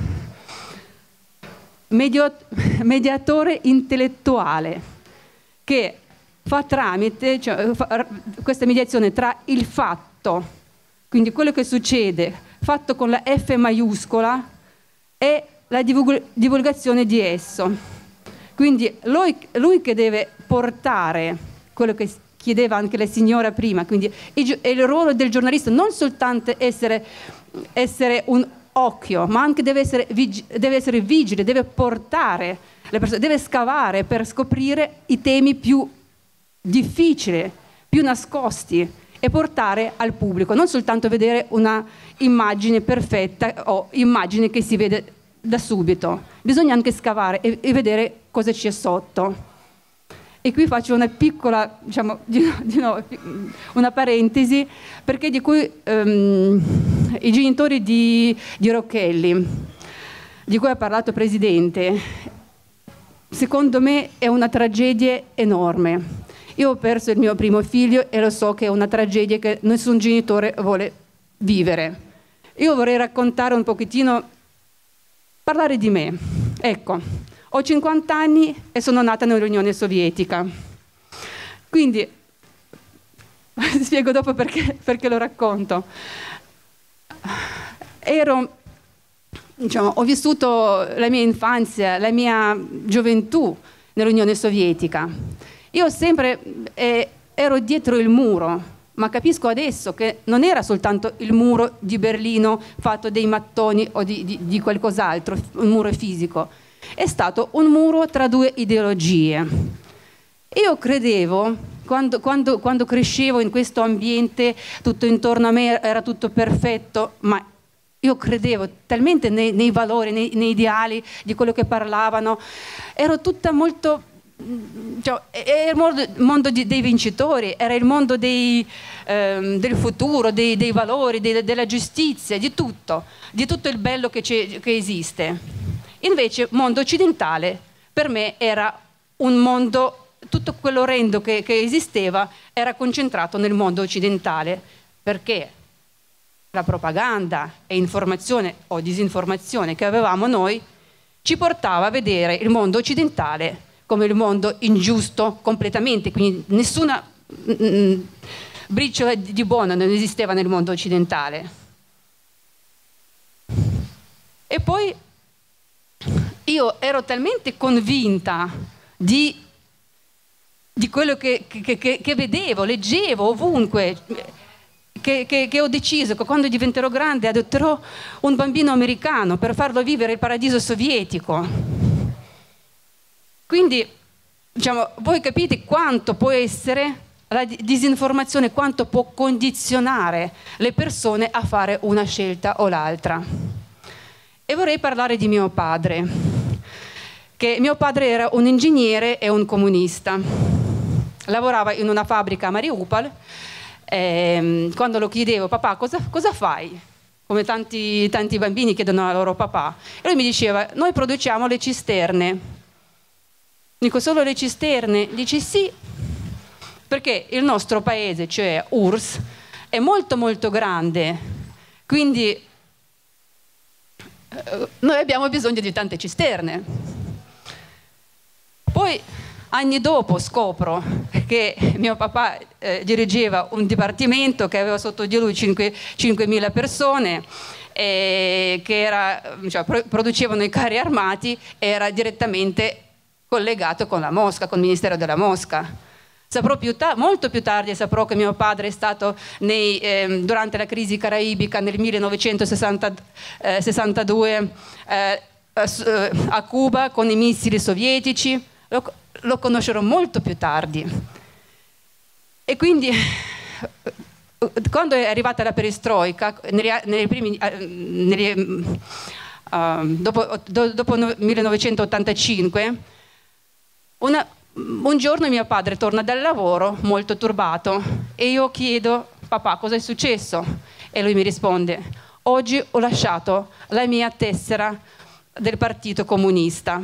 mediatore intellettuale che fa tramite, cioè, fa questa mediazione tra il fatto, quindi quello che succede, fatto con la F maiuscola, e la divulgazione di esso. Quindi lui, lui che deve portare quello che chiedeva anche la signora prima, quindi il, il ruolo del giornalista non soltanto essere, essere un occhio, ma anche deve essere, deve essere vigile, deve portare le persone, deve scavare per scoprire i temi più difficili, più nascosti, e portare al pubblico, non soltanto vedere una immagine perfetta o immagine che si vede da subito. Bisogna anche scavare e, e vedere cosa c'è sotto. E qui faccio una piccola, diciamo, di, di nuovo, una parentesi, perché di cui um, i genitori di, di Rocchelli, di cui ha parlato il Presidente, secondo me è una tragedia enorme. Io ho perso il mio primo figlio e lo so che è una tragedia che nessun genitore vuole vivere. Io vorrei raccontare un pochettino, parlare di me. Ecco, ho cinquanta anni e sono nata nell'Unione Sovietica. Quindi, spiego dopo perché, perché lo racconto. Ero, diciamo, ho vissuto la mia infanzia, la mia gioventù nell'Unione Sovietica. Io sempre eh, ero dietro il muro, ma capisco adesso che non era soltanto il muro di Berlino fatto dei mattoni o di, di, di qualcos'altro, un muro fisico. È stato un muro tra due ideologie. Io credevo, quando, quando, quando crescevo in questo ambiente, tutto intorno a me era tutto perfetto, ma io credevo talmente nei, nei valori, nei, nei ideali di quello che parlavano, ero tutta molto... Cioè, era il mondo, mondo di, dei vincitori, era il mondo dei, ehm, del futuro, dei, dei valori, dei, della giustizia, di tutto, di tutto il bello che, che esiste. Invece il mondo occidentale per me era un mondo, tutto quell'orrendo che, che esisteva era concentrato nel mondo occidentale, perché la propaganda e informazione o disinformazione che avevamo noi ci portava a vedere il mondo occidentale come il mondo ingiusto completamente, quindi nessuna mm, briciola di buono non esisteva nel mondo occidentale. E poi io ero talmente convinta di, di quello che, che, che, che vedevo, leggevo ovunque, che, che, che ho deciso che quando diventerò grande adotterò un bambino americano per farlo vivere il paradiso sovietico. Quindi, diciamo, voi capite quanto può essere la disinformazione, quanto può condizionare le persone a fare una scelta o l'altra. E vorrei parlare di mio padre, che mio padre era un ingegnere e un comunista. Lavorava in una fabbrica a Mariupol e quando lo chiedevo, papà, cosa, cosa fai? Come tanti, tanti bambini chiedono al loro papà. E lui mi diceva, noi produciamo le cisterne. Dico, solo le cisterne? Dici sì, perché il nostro paese, cioè U R S S, è molto molto grande, quindi eh, noi abbiamo bisogno di tante cisterne. Poi Anni dopo scopro che mio papà eh, dirigeva un dipartimento che aveva sotto di lui cinquemila persone, eh, che era, cioè, pro- producevano i carri armati, e era direttamente collegato con la Mosca, con il Ministero della Mosca. Saprò più ta- molto più tardi saprò che mio padre è stato nei, eh, durante la crisi caraibica nel millenovecentosessantadue eh, a Cuba con i missili sovietici. Lo, lo conoscerò molto più tardi. E quindi quando è arrivata la perestroica, nei, nei primi, nei, uh, dopo, do, dopo millenovecentottantacinque, una, un giorno mio padre torna dal lavoro molto turbato e io chiedo: papà, cosa è successo? E lui mi risponde: oggi ho lasciato la mia tessera del Partito Comunista.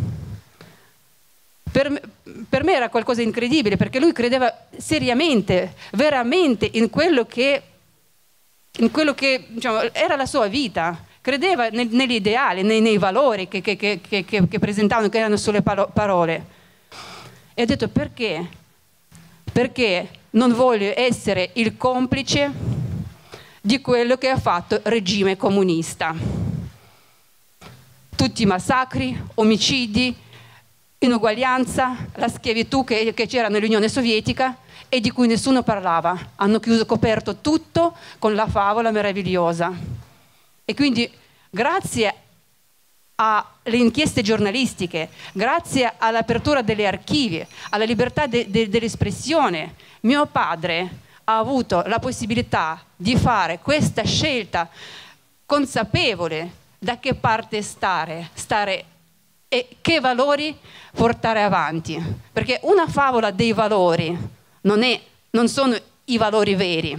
Per me, per me era qualcosa di incredibile, perché lui credeva seriamente, veramente in quello che, in quello che diciamo, era la sua vita. Credeva nel, negli ideali, nei, nei valori che, che, che, che, che presentavano, che erano solo parole. E ho detto: perché? Perché non voglio essere il complice di quello che ha fatto il regime comunista. Tutti i massacri, omicidi, inuguaglianza, la schiavitù che, che c'era nell'Unione Sovietica e di cui nessuno parlava. Hanno chiuso, coperto tutto con la favola meravigliosa. E quindi grazie alle inchieste giornalistiche, grazie all'apertura delle archivi, alla libertà de, de, dell'espressione, mio padre ha avuto la possibilità di fare questa scelta consapevole da che parte stare, stare e che valori portare avanti. Perché una favola dei valori non, è, non sono i valori veri.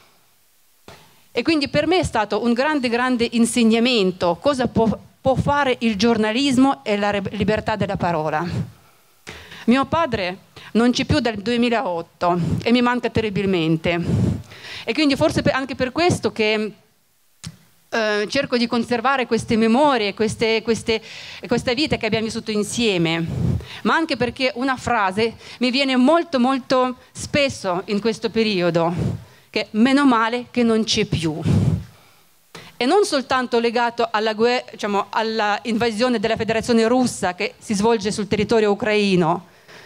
E quindi per me è stato un grande, grande insegnamento cosa può, può fare il giornalismo e la libertà della parola. Mio padre non c'è più dal duemilaotto e mi manca terribilmente. E quindi forse anche per questo che Uh, cerco di conservare queste memorie, queste, queste, questa vita che abbiamo vissuto insieme, ma anche perché una frase mi viene molto molto spesso in questo periodo, che meno male che non c'è più. E non soltanto legato alla guerra, diciamo, all'invasione della Federazione Russa che si svolge sul territorio ucraino,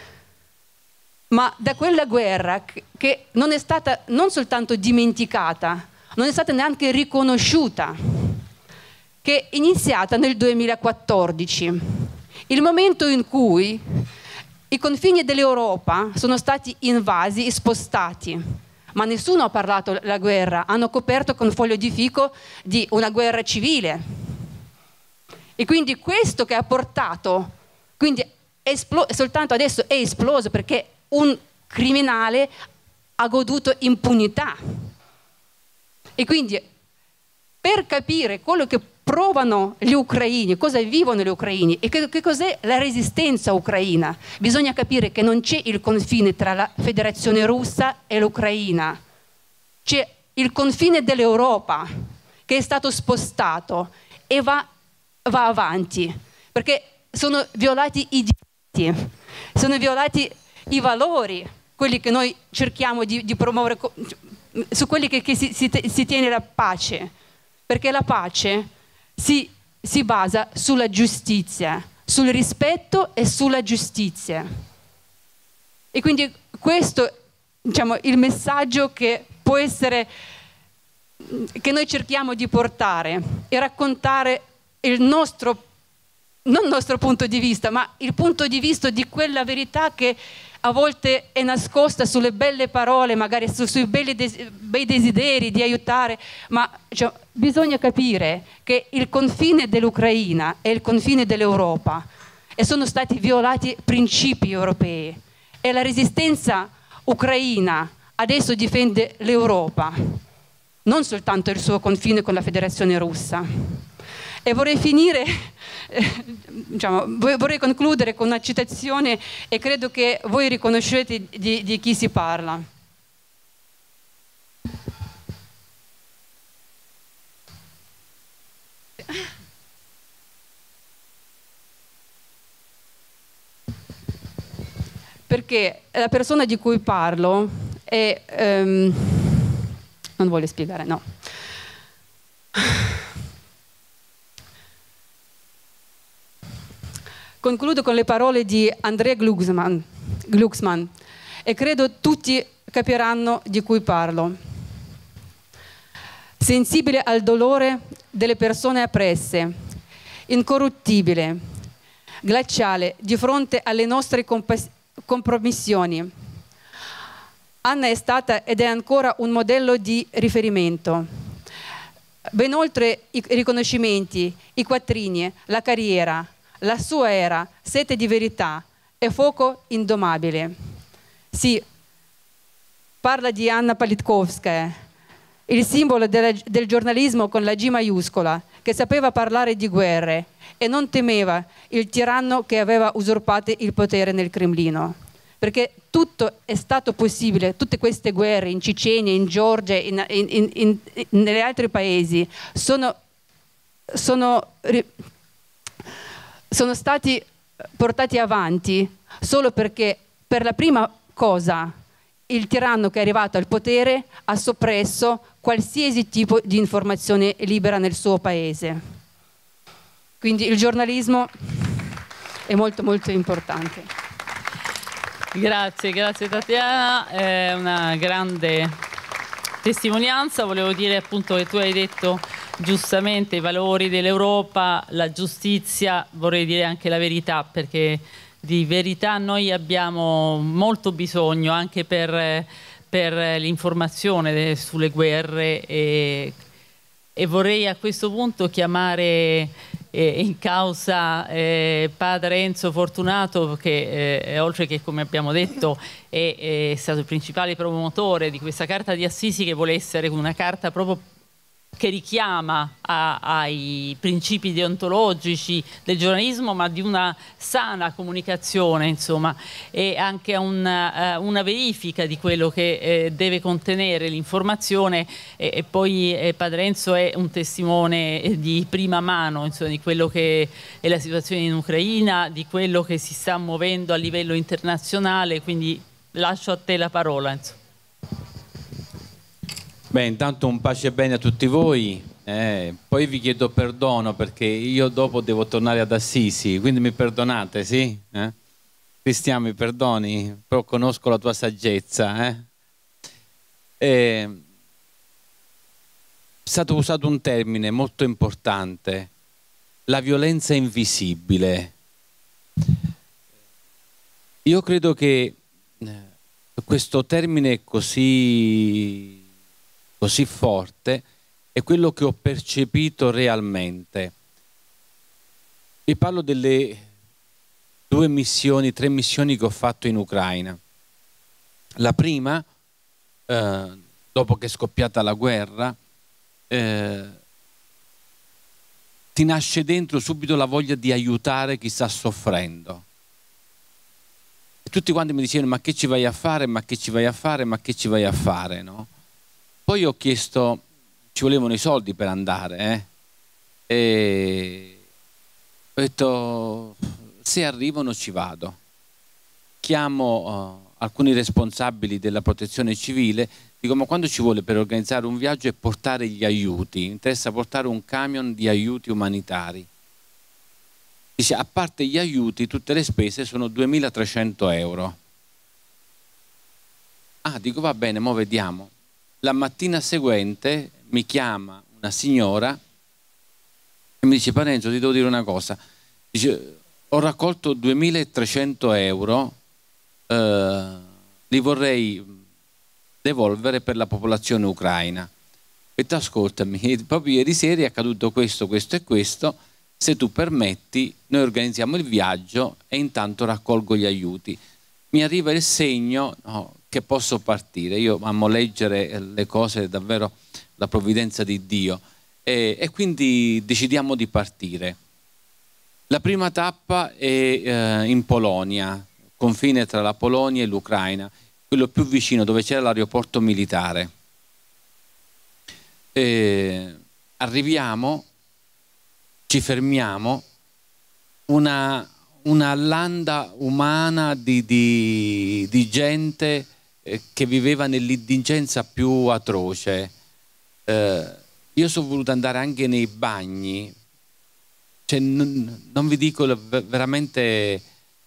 ma da quella guerra che non è stata non soltanto dimenticata, non è stata neanche riconosciuta, che è iniziata nel duemilaquattordici, il momento in cui i confini dell'Europa sono stati invasi e spostati, ma nessuno ha parlato della guerra, hanno coperto con foglio di fico di una guerra civile. E quindi questo che ha portato, quindi esplo- soltanto adesso è esploso perché un criminale ha goduto impunità. E quindi per capire quello che provano gli ucraini, cosa vivono gli ucraini e che, che cos'è la resistenza ucraina, bisogna capire che non c'è il confine tra la Federazione Russa e l'Ucraina, c'è il confine dell'Europa che è stato spostato e va, va avanti, perché sono violati i diritti, sono violati i valori, quelli che noi cerchiamo di, di promuovere, su quelli che, che si, si, si tiene la pace, perché la pace si, si basa sulla giustizia, sul rispetto e sulla giustizia. E quindi questo, diciamo, il messaggio che può essere, che noi cerchiamo di portare e raccontare il nostro, non il nostro punto di vista, ma il punto di vista di quella verità che a volte è nascosta sulle belle parole, magari su, sui belli des- bei desideri di aiutare, ma cioè, bisogna capire che il confine dell'Ucraina è il confine dell'Europa e sono stati violati principi europei e la resistenza ucraina adesso difende l'Europa, non soltanto il suo confine con la Federazione Russa. E vorrei finire, eh, diciamo, vorrei concludere con una citazione e credo che voi riconoscete di, di chi si parla. perché la persona di cui parlo è... Um, non voglio spiegare, no. Concludo con le parole di André Glucksmann, Glucksmann e credo tutti capiranno di cui parlo. Sensibile al dolore delle persone oppresse, incorruttibile, glaciale di fronte alle nostre compromissioni. Anna è stata ed è ancora un modello di riferimento. Ben oltre i riconoscimenti, i quattrini, la carriera, la sua era sete di verità e fuoco indomabile. Sì, parla di Anna Politkovskaja, il simbolo del, del giornalismo con la G maiuscola, che sapeva parlare di guerre e non temeva il tiranno che aveva usurpato il potere nel Cremlino. Perché tutto è stato possibile, tutte queste guerre in Cecenia, in Georgia, in, in, in, in, negli altri paesi, sono, sono, sono stati portati avanti solo perché per la prima cosa il tiranno che è arrivato al potere ha soppresso qualsiasi tipo di informazione libera nel suo paese. Quindi il giornalismo è molto molto importante. Grazie, grazie Tatiana, è una grande testimonianza. Volevo dire appunto che tu hai detto giustamente i valori dell'Europa, la giustizia, vorrei dire anche la verità, perché di verità noi abbiamo molto bisogno anche per, per l'informazione sulle guerre e, e vorrei a questo punto chiamare eh, in causa eh, padre Enzo Fortunato che eh, oltre che, come abbiamo detto, è, è stato il principale promotore di questa carta di Assisi, che vuole essere una carta proprio che richiama a, ai principi deontologici del giornalismo, ma di una sana comunicazione, insomma, e anche una, una verifica di quello che eh, deve contenere l'informazione, e, e poi eh, Padre Enzo è un testimone di prima mano, insomma, di quello che è la situazione in Ucraina, di quello che si sta muovendo a livello internazionale, quindi lascio a te la parola, insomma. Beh, intanto un pace e bene a tutti voi, eh, poi vi chiedo perdono perché io dopo devo tornare ad Assisi, quindi mi perdonate, sì? Eh? Cristian, mi perdoni, però conosco la tua saggezza. Eh? È stato usato un termine molto importante, la violenza invisibile. Io credo che questo termine così... così forte è quello che ho percepito realmente. Vi parlo delle due missioni, tre missioni che ho fatto in Ucraina. La prima, eh, dopo che è scoppiata la guerra, eh, ti nasce dentro subito la voglia di aiutare chi sta soffrendo. E tutti quanti mi dicevano: ma che ci vai a fare, ma che ci vai a fare, ma che ci vai a fare, no? Poi ho chiesto, ci volevano i soldi per andare, eh? E ho detto, se arrivano ci vado. Chiamo uh, alcuni responsabili della protezione civile, dico: ma quando ci vuole per organizzare un viaggio e portare gli aiuti? Mi interessa portare un camion di aiuti umanitari. Dice: a parte gli aiuti, tutte le spese sono duemilatrecento euro. Ah, dico, va bene, mo vediamo. La mattina seguente mi chiama una signora e mi dice: Padre Enzo, ti devo dire una cosa. Dice: ho raccolto duemilatrecento euro, eh, li vorrei devolvere per la popolazione ucraina. E tu ascoltami, proprio ieri sera è accaduto questo, questo e questo, se tu permetti noi organizziamo il viaggio e intanto raccolgo gli aiuti. Mi arriva il segno, no, che posso partire. Io amo leggere le cose, davvero la provvidenza di Dio, e, e quindi decidiamo di partire. La prima tappa è eh, in Polonia, confine tra la Polonia e l'Ucraina, quello più vicino, dove c'era l'aeroporto militare. E arriviamo, ci fermiamo, una, una landa umana di, di, di gente eh, che viveva nell'indigenza più atroce. Eh, io sono voluto andare anche nei bagni, cioè, non, non vi dico veramente,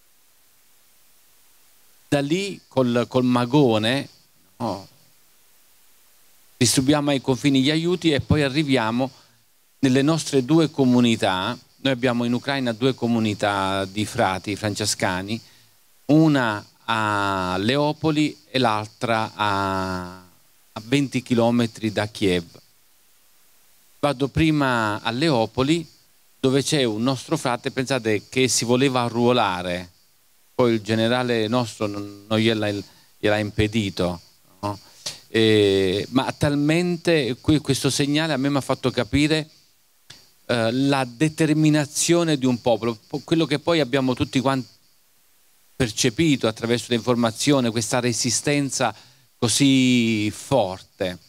da lì col, col magone, no, distribuiamo ai confini gli aiuti e poi arriviamo nelle nostre due comunità. Noi abbiamo in Ucraina due comunità di frati francescani, una a Leopoli e l'altra a, a venti chilometri da Kiev. Vado prima a Leopoli, dove c'è un nostro frate, pensate, che si voleva arruolare, poi il generale nostro non, non gliel'ha, gliel'ha impedito, no? Eh, ma talmente questo segnale a me mi ha fatto capire eh, la determinazione di un popolo, quello che poi abbiamo tutti quanti percepito attraverso l'informazione, questa resistenza così forte.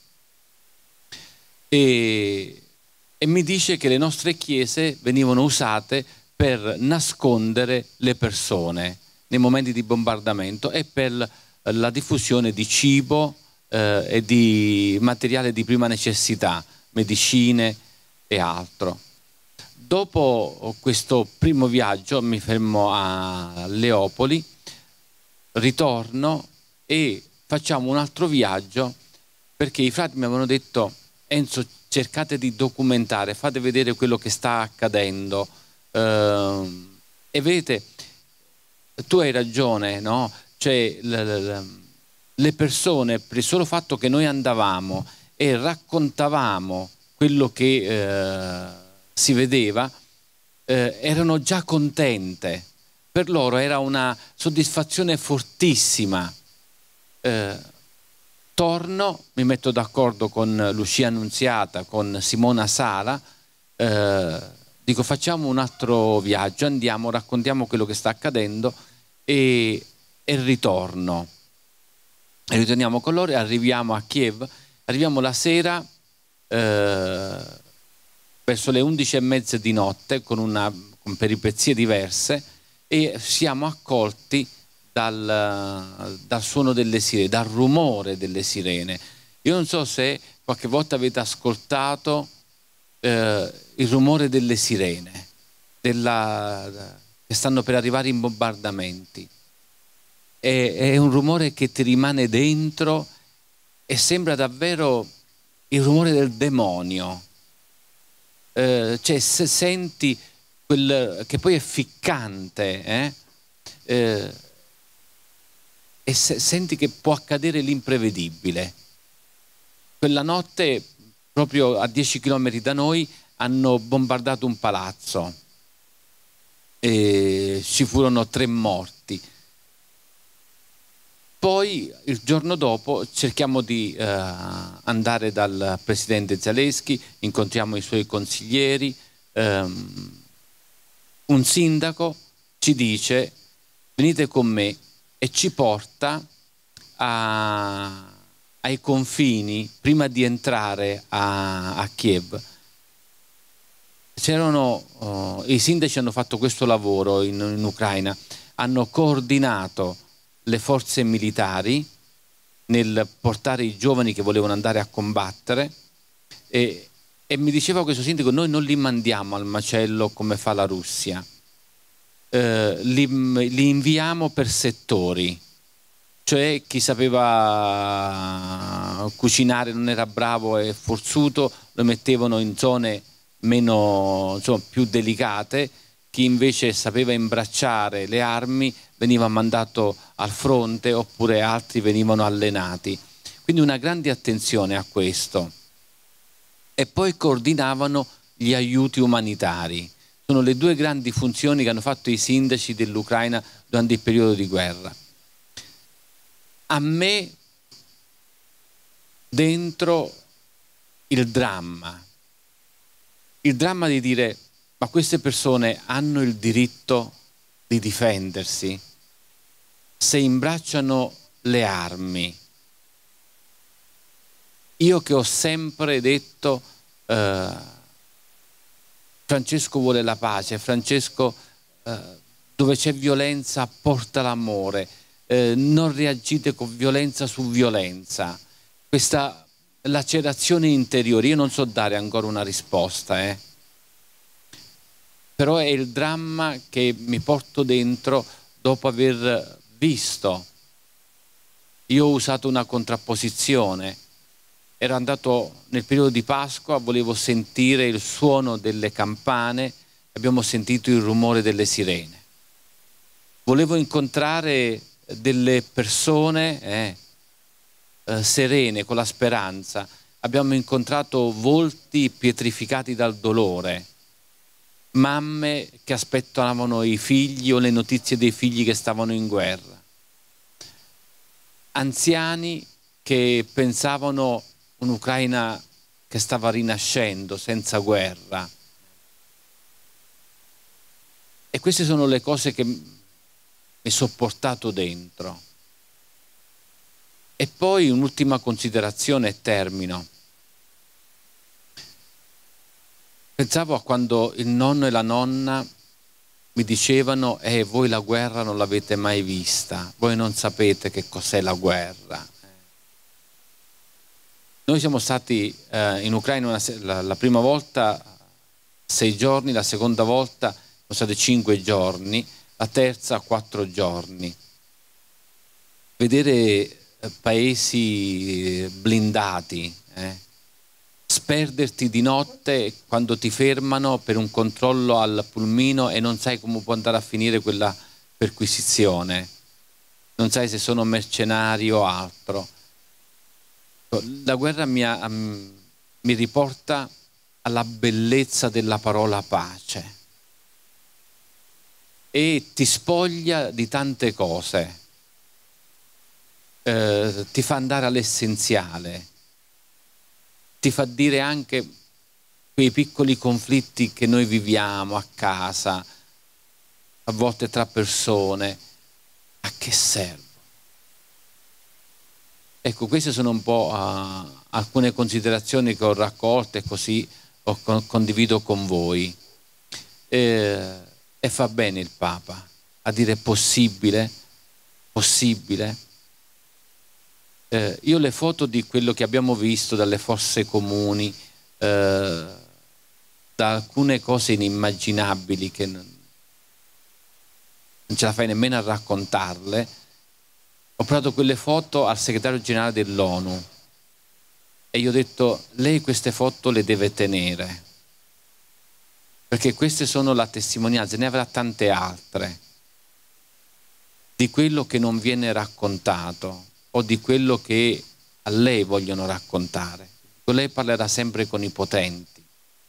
E, e mi dice che le nostre chiese venivano usate per nascondere le persone nei momenti di bombardamento e per la diffusione di cibo eh, e di materiale di prima necessità, medicine e altro. Dopo questo primo viaggio mi fermo a Leopoli, ritorno e facciamo un altro viaggio, perché i frati mi avevano detto: Enzo, cercate di documentare, fate vedere quello che sta accadendo. Uh, e vedete, tu hai ragione, no? Cioè, le, le, le persone, per il solo fatto che noi andavamo e raccontavamo quello che uh, si vedeva, uh, erano già contente. Per loro era una soddisfazione fortissima. Uh, torno, mi metto d'accordo con Lucia Annunziata, con Simona Sala, uh, dico facciamo un altro viaggio, andiamo, raccontiamo quello che sta accadendo e, e ritorno. E ritorniamo con loro e arriviamo a Kiev, arriviamo la sera eh, verso le undici e mezza di notte con, una, con peripezie diverse e siamo accolti dal, dal suono delle sirene, dal rumore delle sirene. Io non so se qualche volta avete ascoltato Eh, il rumore delle sirene della, che stanno per arrivare in bombardamenti. È, è un rumore che ti rimane dentro e sembra davvero il rumore del demonio. Eh, cioè se senti quel che poi è ficcante eh? Eh, e se, senti che può accadere l'imprevedibile. Quella notte, proprio a dieci chilometri da noi, hanno bombardato un palazzo e ci furono tre morti. Poi il giorno dopo cerchiamo di eh, andare dal presidente Zelensky, incontriamo i suoi consiglieri, ehm, un sindaco ci dice venite con me e ci porta a ai confini prima di entrare a, a Kiev. C'erano uh, i sindaci hanno fatto questo lavoro in, in Ucraina, hanno coordinato le forze militari nel portare i giovani che volevano andare a combattere e, e mi diceva questo sindaco: noi non li mandiamo al macello come fa la Russia, eh, li, li inviamo per settori. Cioè chi sapeva cucinare non era bravo e forzuto, lo mettevano in zone meno, insomma, più delicate, chi invece sapeva imbracciare le armi veniva mandato al fronte oppure altri venivano allenati. Quindi una grande attenzione a questo. E poi coordinavano gli aiuti umanitari. Sono le due grandi funzioni che hanno fatto i sindaci dell'Ucraina durante il periodo di guerra. A me dentro il dramma, il dramma di dire: ma queste persone hanno il diritto di difendersi se imbracciano le armi. Io che ho sempre detto eh, Francesco vuole la pace, Francesco eh, dove c'è violenza porta l'amore, eh, non reagite con violenza su violenza. Questa lacerazione interiore, io non so dare ancora una risposta, eh. Però è il dramma che mi porto dentro dopo aver visto. Io ho usato una contrapposizione, ero andato nel periodo di Pasqua, volevo sentire il suono delle campane, abbiamo sentito il rumore delle sirene. Volevo incontrare delle persone eh, eh, serene, con la speranza. Abbiamo incontrato volti pietrificati dal dolore, mamme che aspettavano i figli o le notizie dei figli che stavano in guerra, anziani che pensavano un'Ucraina che stava rinascendo senza guerra. E queste sono le cose che mi sono portato dentro. E poi un'ultima considerazione e termino. Pensavo a quando il nonno e la nonna mi dicevano eh, voi la guerra non l'avete mai vista, voi non sapete che cos'è la guerra. Noi siamo stati eh, in Ucraina una, la, la prima volta sei giorni, la seconda volta sono stati cinque giorni, la terza quattro giorni. Vedere eh, paesi blindati, eh, sperderti di notte quando ti fermano per un controllo al pulmino e non sai come può andare a finire quella perquisizione, non sai se sono mercenari o altro. La guerra mi, ha, mi riporta alla bellezza della parola pace e ti spoglia di tante cose, eh, ti fa andare all'essenziale, ti fa dire anche quei piccoli conflitti che noi viviamo a casa, a volte tra persone, a che serve? Ecco, queste sono un po' uh, alcune considerazioni che ho raccolto e così ho con, condivido con voi. E, e fa bene il Papa a dire possibile, possibile. Eh, io le foto di quello che abbiamo visto dalle fosse comuni, eh, da alcune cose inimmaginabili che non, non ce la fai nemmeno a raccontarle, ho portato quelle foto al segretario generale dell'ONU e gli ho detto lei queste foto le deve tenere perché queste sono la testimonianza, ne avrà tante altre di quello che non viene raccontato o di quello che a lei vogliono raccontare. Con lei parlerà sempre con i potenti,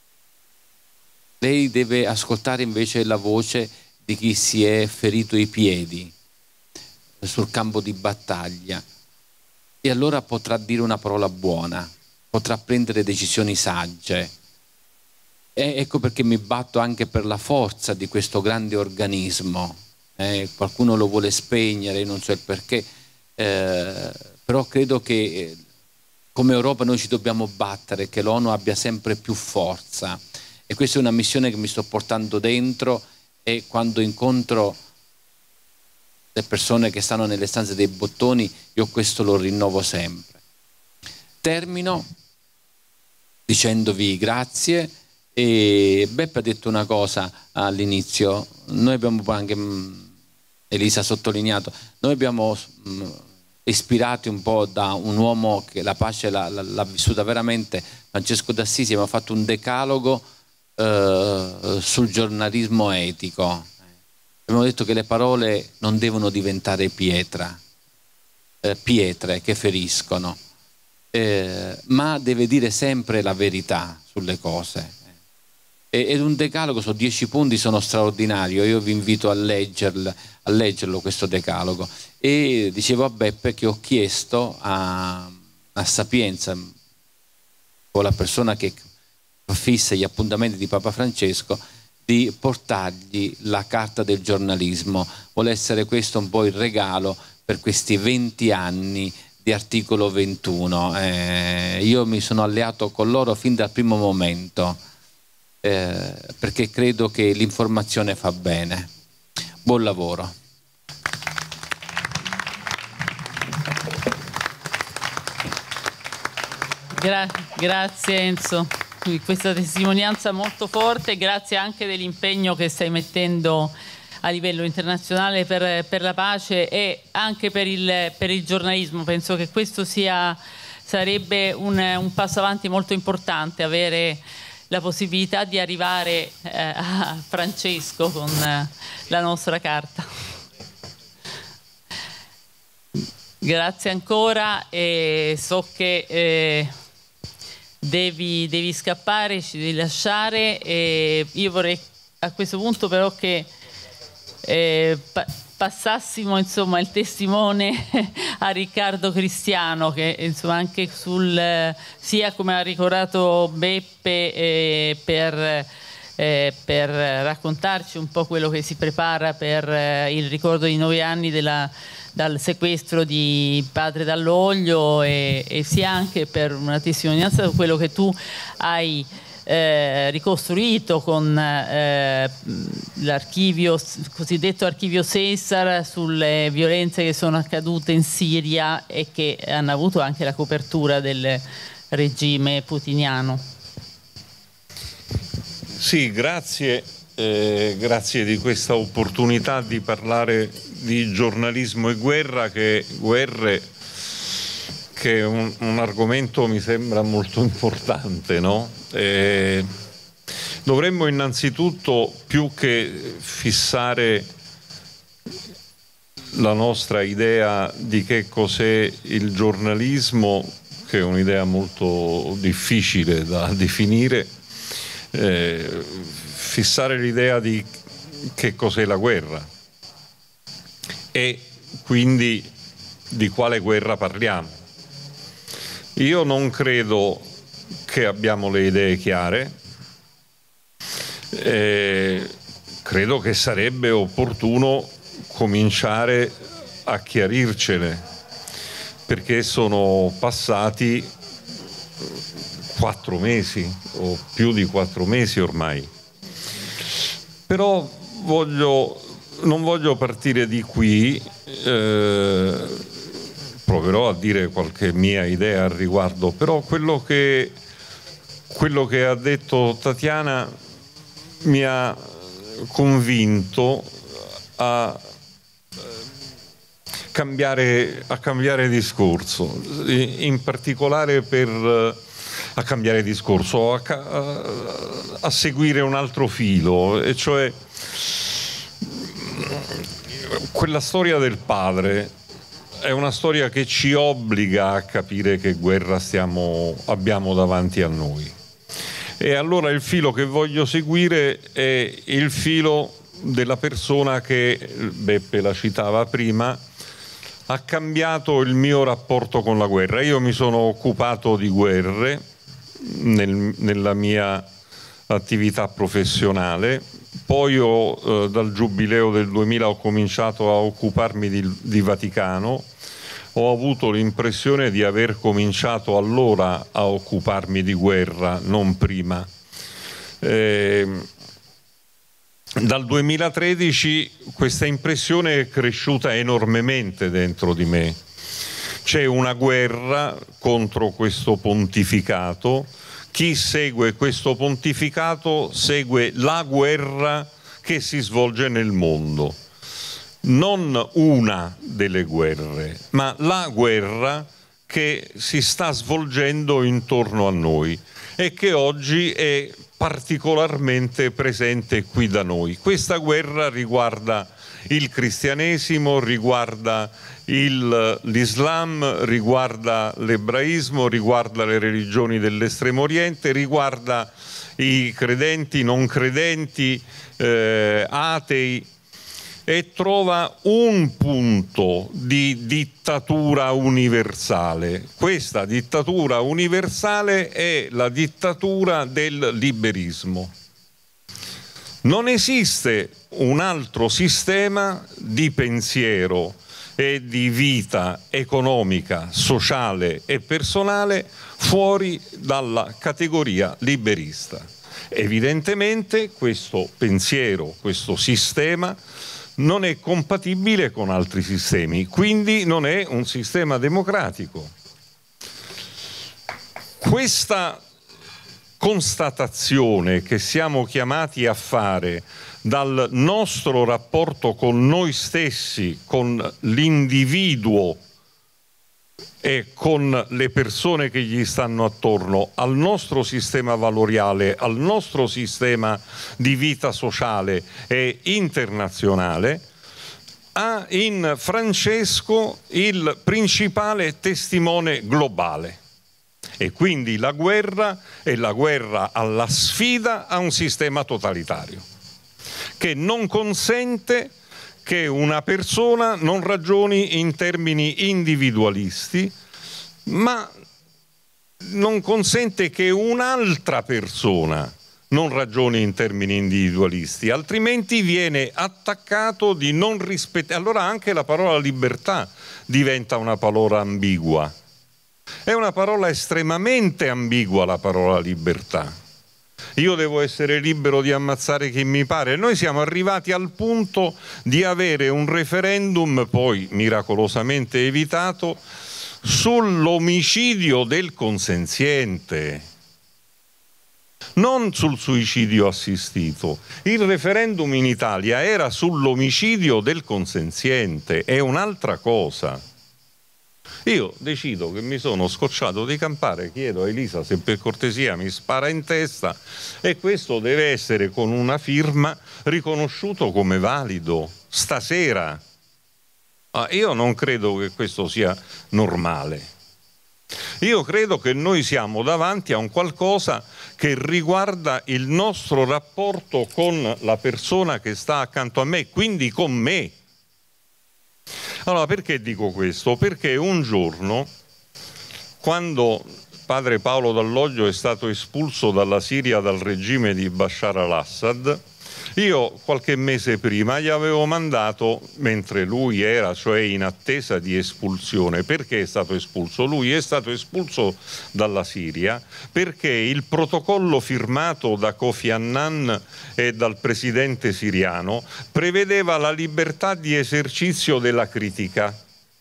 lei deve ascoltare invece la voce di chi si è ferito i piedi sul campo di battaglia e allora potrà dire una parola buona, potrà prendere decisioni sagge. E ecco perché mi batto anche per la forza di questo grande organismo. Eh, qualcuno lo vuole spegnere, non so il perché, eh, però credo che come Europa noi ci dobbiamo battere, che l'ONU abbia sempre più forza e questa è una missione che mi sto portando dentro e quando incontro le persone che stanno nelle stanze dei bottoni, io questo lo rinnovo sempre. Termino dicendovi grazie e Beppe ha detto una cosa all'inizio, noi abbiamo anche, Elisa ha sottolineato, noi abbiamo mh, ispirati un po' da un uomo che la pace l'ha vissuta veramente, Francesco d'Assisi, abbiamo fatto un decalogo eh, sul giornalismo etico. Abbiamo detto che le parole non devono diventare pietra, eh, pietre che feriscono, eh, ma deve dire sempre la verità sulle cose. E, ed un decalogo su dieci punti sono straordinario, io vi invito a leggerlo, a leggerlo questo decalogo. E dicevo a Beppe che ho chiesto a, a Sapienza, o la persona che fissa gli appuntamenti di Papa Francesco, di portargli la carta del giornalismo. Vuole essere questo un po' il regalo per questi venti anni di articolo ventuno. Eh, io mi sono alleato con loro fin dal primo momento, eh, perché credo che l'informazione fa bene. Buon lavoro. Gra- grazie Enzo di questa testimonianza molto forte, grazie anche dell'impegno che stai mettendo a livello internazionale per, per la pace e anche per il, per il giornalismo. Penso che questo sia, sarebbe un, un passo avanti molto importante, avere la possibilità di arrivare eh, a Francesco con eh, la nostra carta. Grazie ancora, e so che eh, devi, devi scappare, ci devi lasciare, e io vorrei a questo punto però che eh, pa passassimo insomma il testimone a Riccardo Cristiano, che insomma anche sul sia, come ha ricordato Beppe, eh, per Eh, per raccontarci un po' quello che si prepara per eh, il ricordo di nove anni della, dal sequestro di padre Dall'Oglio, e, e sia anche per una testimonianza di quello che tu hai eh, ricostruito con eh, l'archivio, cosiddetto archivio Cesar, sulle violenze che sono accadute in Siria e che hanno avuto anche la copertura del regime putiniano. Sì, grazie, eh, grazie di questa opportunità di parlare di giornalismo e guerra, che, guerre, che è un, un argomento mi sembra molto importante, no? Eh, dovremmo innanzitutto, più che fissare la nostra idea di che cos'è il giornalismo, che è un'idea molto difficile da definire, Eh, fissare l'idea di che cos'è la guerra e quindi di quale guerra parliamo. Io non credo che abbiamo le idee chiare, eh, credo che sarebbe opportuno cominciare a chiarircele, perché sono passati quattro mesi o più di quattro mesi ormai. Però voglio, non voglio partire di qui, eh, proverò a dire qualche mia idea al riguardo, però quello che, quello che ha detto Tatiana mi ha convinto a cambiare, a cambiare discorso, in particolare per a cambiare discorso, a, a, a seguire un altro filo, e cioè quella storia del padre è una storia che ci obbliga a capire che guerra stiamo, abbiamo davanti a noi. E allora il filo che voglio seguire è il filo della persona che, Beppe la citava prima, ha cambiato il mio rapporto con la guerra. Io mi sono occupato di guerre Nel, nella mia attività professionale, poi ho, eh, dal giubileo del duemila ho cominciato a occuparmi di, di Vaticano, ho avuto l'impressione di aver cominciato allora a occuparmi di guerra, non prima. Eh, dal duemilatredici questa impressione è cresciuta enormemente dentro di me. C'è una guerra contro questo pontificato. Chi segue questo pontificato segue la guerra che si svolge nel mondo. Non una delle guerre, ma la guerra che si sta svolgendo intorno a noi e che oggi è particolarmente presente qui da noi. Questa guerra riguarda il cristianesimo, riguarda l'Islam, riguarda l'ebraismo, riguarda le religioni dell'Estremo Oriente, riguarda i credenti, non credenti, eh, atei, e trova un punto di dittatura universale. Questa dittatura universale è la dittatura del liberismo. Non esiste un altro sistema di pensiero e di vita economica, sociale e personale fuori dalla categoria liberista. Evidentemente questo pensiero, questo sistema non è compatibile con altri sistemi, quindi non è un sistema democratico. Questa constatazione che siamo chiamati a fare dal nostro rapporto con noi stessi, con l'individuo e con le persone che gli stanno attorno, al nostro sistema valoriale, al nostro sistema di vita sociale e internazionale, ha in Francesco il principale testimone globale. E quindi la guerra è la guerra alla sfida a un sistema totalitario, che non consente che una persona non ragioni in termini individualisti, ma non consente che un'altra persona non ragioni in termini individualisti, altrimenti viene attaccato di non rispettare. Allora anche la parola libertà diventa una parola ambigua. È una parola estremamente ambigua, la parola libertà. Io devo essere libero di ammazzare chi mi pare. Noi siamo arrivati al punto di avere un referendum, poi miracolosamente evitato, sull'omicidio del consenziente, non sul suicidio assistito. Il referendum in Italia era sull'omicidio del consenziente, è un'altra cosa. Io decido che mi sono scocciato di campare, chiedo a Elisa se per cortesia mi spara in testa, e questo deve essere con una firma riconosciuto come valido stasera. Ah, io non credo che questo sia normale. Io credo che noi siamo davanti a un qualcosa che riguarda il nostro rapporto con la persona che sta accanto a me, quindi con me. Allora, perché dico questo? Perché un giorno, quando padre Paolo Dall'Oglio è stato espulso dalla Siria dal regime di Bashar al-Assad, io qualche mese prima gli avevo mandato, mentre lui era cioè in attesa di espulsione. Perché è stato espulso? Lui è stato espulso dalla Siria perché il protocollo firmato da Kofi Annan e dal presidente siriano prevedeva la libertà di esercizio della critica.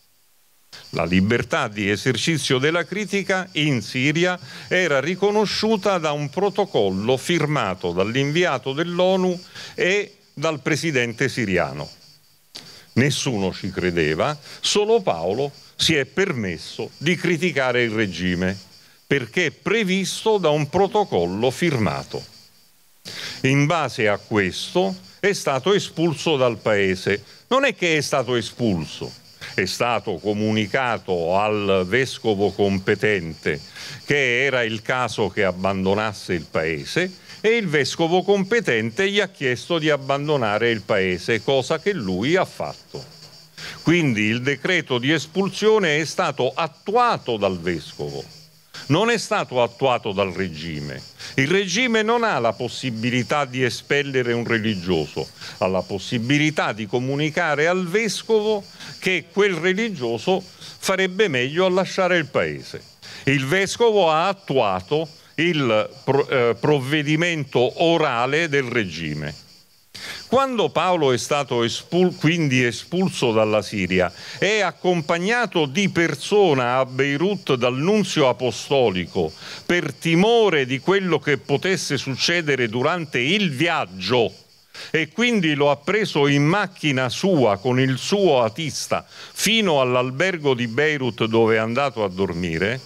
La libertà di esercizio della critica in Siria era riconosciuta da un protocollo firmato dall'inviato dell'ONU e dal presidente siriano. Nessuno ci credeva, solo Paolo si è permesso di criticare il regime, perché è previsto da un protocollo firmato. In base a questo è stato espulso dal paese. Non è che è stato espulso. È stato comunicato al vescovo competente che era il caso che abbandonasse il paese e il vescovo competente gli ha chiesto di abbandonare il paese, cosa che lui ha fatto. Quindi il decreto di espulsione è stato attuato dal vescovo, non è stato attuato dal regime. Il regime non ha la possibilità di espellere un religioso, ha la possibilità di comunicare al vescovo che quel religioso farebbe meglio a lasciare il paese. Il vescovo ha attuato il eh, provvedimento orale del regime. Quando Paolo è stato espul- quindi espulso dalla Siria, è accompagnato di persona a Beirut dal nunzio apostolico per timore di quello che potesse succedere durante il viaggio, e quindi lo ha preso in macchina sua con il suo atista fino all'albergo di Beirut dove è andato a dormire.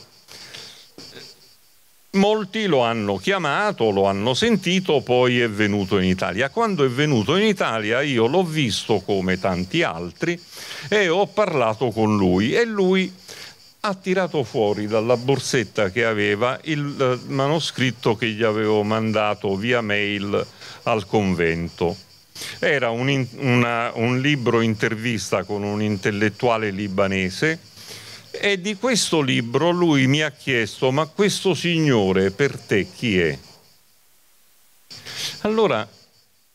Molti lo hanno chiamato, lo hanno sentito, poi è venuto in Italia. Quando è venuto in Italia io l'ho visto come tanti altri e ho parlato con lui, e lui ha tirato fuori dalla borsetta che aveva il manoscritto che gli avevo mandato via mail al convento. Era un, una, un libro intervista con un intellettuale libanese. E di questo libro lui mi ha chiesto: ma questo signore per te chi è? Allora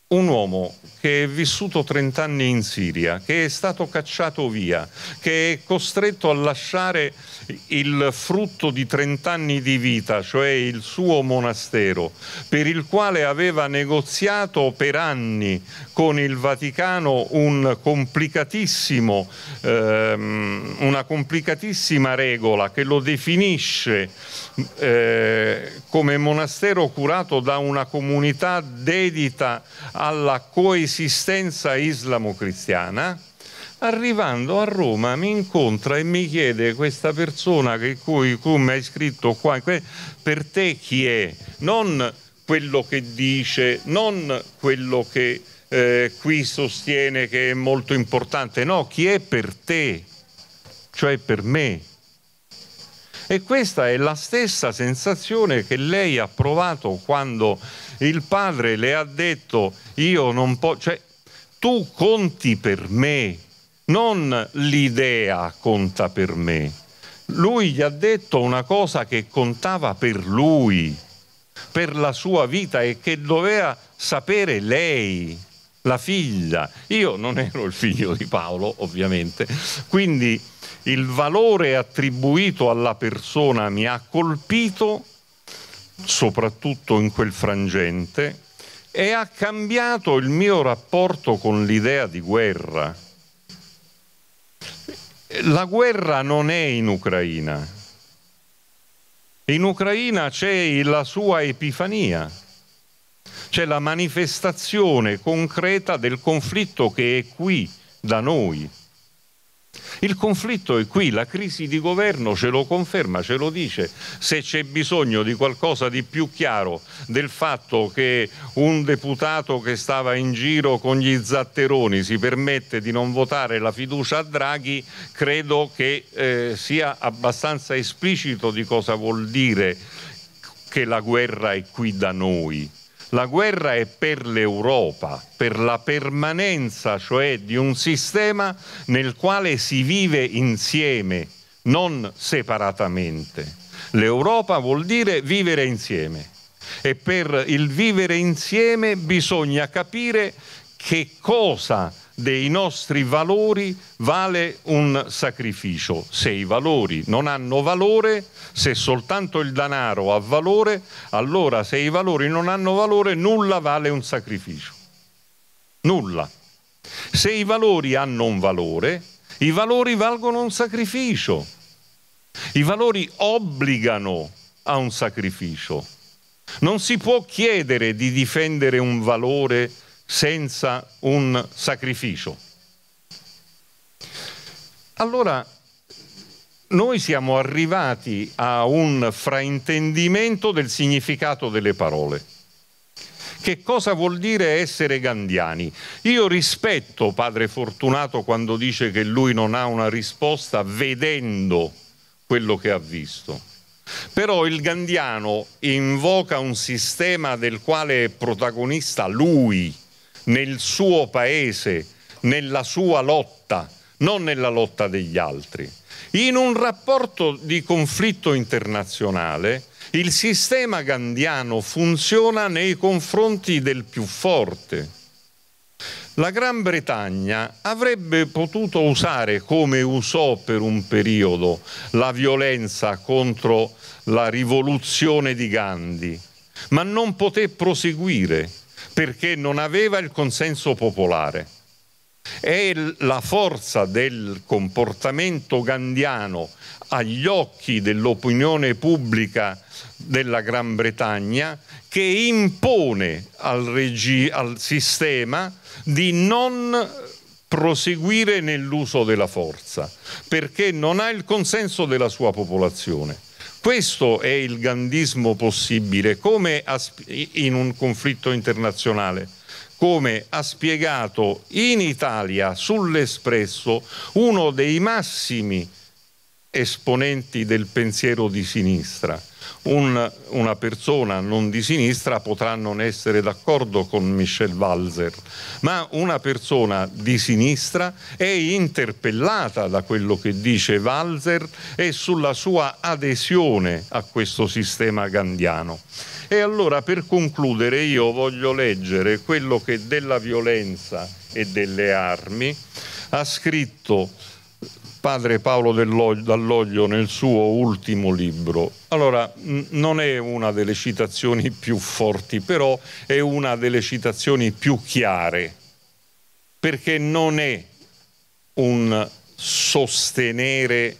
un uomo che è vissuto trent'anni in Siria, che è stato cacciato via, che è costretto a lasciare il frutto di trent'anni di vita, cioè il suo monastero, per il quale aveva negoziato per anni con il Vaticano un complicatissimo, ehm, una complicatissima regola che lo definisce eh, come monastero curato da una comunità dedita alla coesistenza islamo-cristiana. Arrivando a Roma mi incontra e mi chiede questa persona che cui, come hai scritto qua, per te chi è? Non quello che dice, non quello che eh, qui sostiene che è molto importante, no, chi è per te, cioè per me. E questa è la stessa sensazione che lei ha provato quando il padre le ha detto io non posso, cioè tu conti per me, non l'idea conta per me. Lui gli ha detto una cosa che contava per lui, per la sua vita e che doveva sapere lei, la figlia. Io non ero il figlio di Paolo, ovviamente, quindi il valore attribuito alla persona mi ha colpito, soprattutto in quel frangente, e ha cambiato il mio rapporto con l'idea di guerra. La guerra non è in Ucraina. In Ucraina c'è la sua epifania, c'è la manifestazione concreta del conflitto che è qui da noi. Il conflitto è qui, la crisi di governo ce lo conferma, ce lo dice. Se c'è bisogno di qualcosa di più chiaro del fatto che un deputato che stava in giro con gli zatteroni si permette di non votare la fiducia a Draghi, credo che eh, sia abbastanza esplicito di cosa vuol dire che la guerra è qui da noi. La guerra è per l'Europa, per la permanenza, cioè di un sistema nel quale si vive insieme, non separatamente. L'Europa vuol dire vivere insieme e per il vivere insieme bisogna capire che cosa dei nostri valori vale un sacrificio. Se i valori non hanno valore, se soltanto il denaro ha valore, allora se i valori non hanno valore, nulla vale un sacrificio. Nulla. Se i valori hanno un valore, i valori valgono un sacrificio. I valori obbligano a un sacrificio. Non si può chiedere di difendere un valore senza un sacrificio. Allora, noi siamo arrivati a un fraintendimento del significato delle parole. Che cosa vuol dire essere gandhiani? Io rispetto Padre Fortunato quando dice che lui non ha una risposta vedendo quello che ha visto. Però il gandhiano invoca un sistema del quale è protagonista lui, nel suo paese, nella sua lotta, non nella lotta degli altri. In un rapporto di conflitto internazionale, il sistema gandhiano funziona nei confronti del più forte. La Gran Bretagna avrebbe potuto usare, come usò per un periodo, la violenza contro la rivoluzione di Gandhi, ma non poté proseguire perché non aveva il consenso popolare. È la forza del comportamento gandhiano agli occhi dell'opinione pubblica della Gran Bretagna che impone al, regi- al sistema di non proseguire nell'uso della forza, perché non ha il consenso della sua popolazione. Questo è il gandhismo possibile, come in un conflitto internazionale, come ha spiegato in Italia sull'Espresso uno dei massimi esponenti del pensiero di sinistra, Un, una persona non di sinistra potrà non essere d'accordo con Michel Walser, ma una persona di sinistra è interpellata da quello che dice Walser e sulla sua adesione a questo sistema gandhiano. E allora, per concludere, io voglio leggere quello che della violenza e delle armi ha scritto padre Paolo Dall'Oglio nel suo ultimo libro. Allora, non è una delle citazioni più forti, però è una delle citazioni più chiare, perché non è un sostenere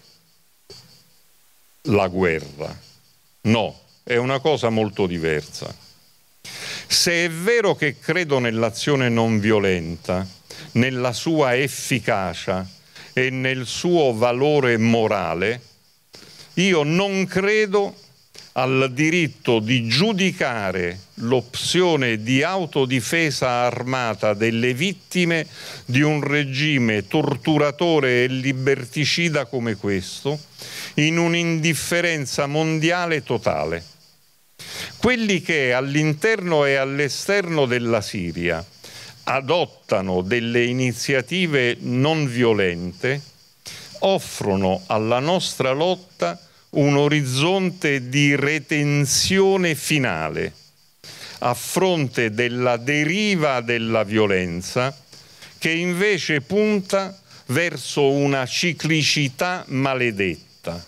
la guerra, no, è una cosa molto diversa. Se è vero che credo nell'azione non violenta, nella sua efficacia e nel suo valore morale, io non credo al diritto di giudicare l'opzione di autodifesa armata delle vittime di un regime torturatore e liberticida come questo in un'indifferenza mondiale totale. Quelli che all'interno e all'esterno della Siria adottano delle iniziative non violente offrono alla nostra lotta un orizzonte di retenzione finale a fronte della deriva della violenza che invece punta verso una ciclicità maledetta.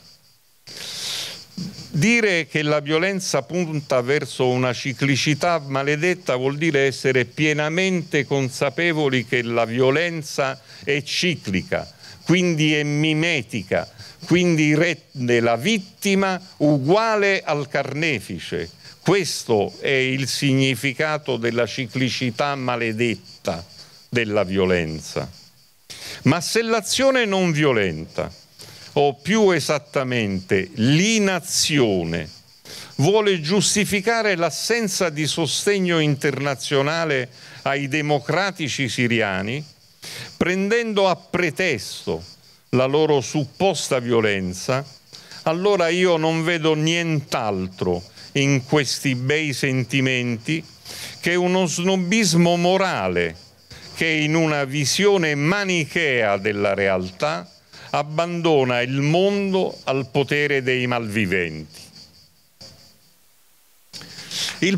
Dire che la violenza punta verso una ciclicità maledetta vuol dire essere pienamente consapevoli che la violenza è ciclica, quindi è mimetica, quindi rende la vittima uguale al carnefice. Questo è il significato della ciclicità maledetta della violenza. Ma se l'azione non violenta, o più esattamente l'inazione, vuole giustificare l'assenza di sostegno internazionale ai democratici siriani, prendendo a pretesto la loro supposta violenza, allora io non vedo nient'altro in questi bei sentimenti che uno snobismo morale che in una visione manichea della realtà abbandona il mondo al potere dei malviventi. Il,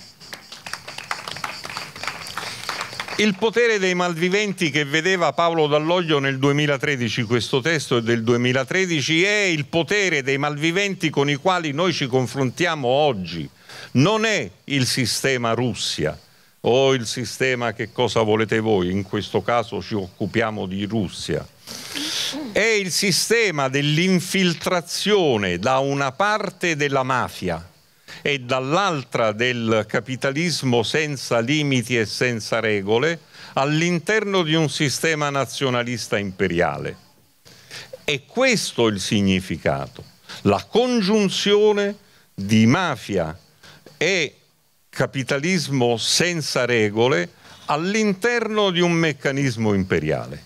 il potere dei malviventi che vedeva Paolo Dall'Oglio nel duemilatredici, questo testo è del duemilatredici, è il potere dei malviventi con i quali noi ci confrontiamo oggi. Non è il sistema Russia o il sistema che cosa volete voi, in questo caso ci occupiamo di Russia. È il sistema dell'infiltrazione da una parte della mafia e dall'altra del capitalismo senza limiti e senza regole all'interno di un sistema nazionalista imperiale. È questo il significato, la congiunzione di mafia e capitalismo senza regole all'interno di un meccanismo imperiale.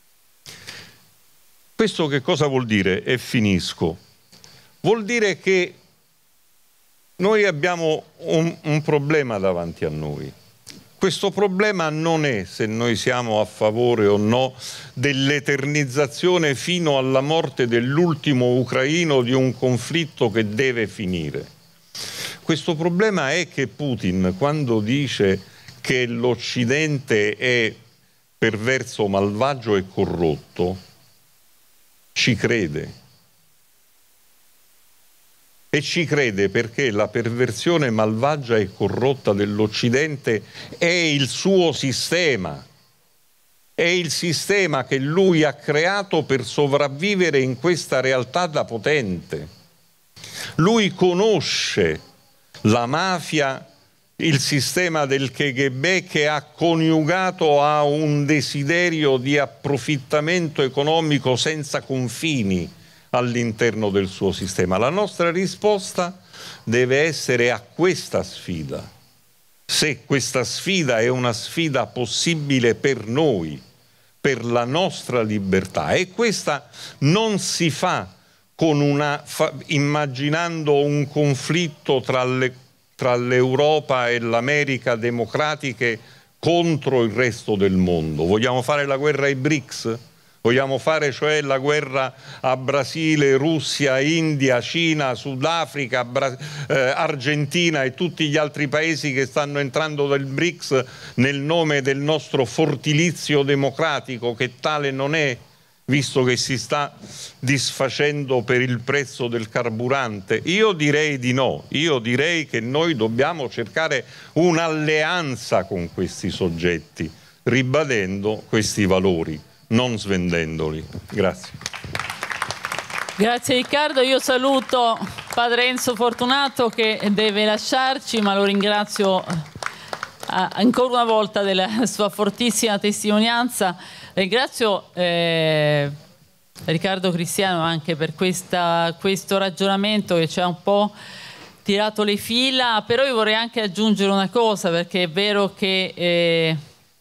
Questo che cosa vuol dire? E finisco. Vuol dire che noi abbiamo un, un problema davanti a noi. Questo problema non è se noi siamo a favore o no dell'eternizzazione fino alla morte dell'ultimo ucraino di un conflitto che deve finire. Questo problema è che Putin, quando dice che l'Occidente è perverso, malvagio e corrotto, ci crede. E ci crede perché la perversione malvagia e corrotta dell'Occidente è il suo sistema, è il sistema che lui ha creato per sopravvivere in questa realtà da potente. Lui conosce la mafia, il sistema del K G B che ha coniugato a un desiderio di approfittamento economico senza confini all'interno del suo sistema. La nostra risposta deve essere a questa sfida. Se questa sfida è una sfida possibile per noi, per la nostra libertà, e questa non si fa con una, fa, immaginando un conflitto tra le, tra l'Europa e l'America democratiche contro il resto del mondo. Vogliamo fare la guerra ai BRICS? Vogliamo fare cioè la guerra a Brasile, Russia, India, Cina, Sudafrica, Bra- eh, Argentina e tutti gli altri paesi che stanno entrando nel BRICS nel nome del nostro fortilizio democratico, che tale non è, visto che si sta disfacendo per il prezzo del carburante? Io direi di no, io direi che noi dobbiamo cercare un'alleanza con questi soggetti, ribadendo questi valori, non svendendoli. Grazie. Grazie Riccardo, io saluto Padre Enzo Fortunato che deve lasciarci, ma lo ringrazio ancora una volta della sua fortissima testimonianza. Ringrazio eh, Riccardo Cristiano anche per questa, questo ragionamento che ci ha un po' tirato le fila, però io vorrei anche aggiungere una cosa, perché è vero che, eh,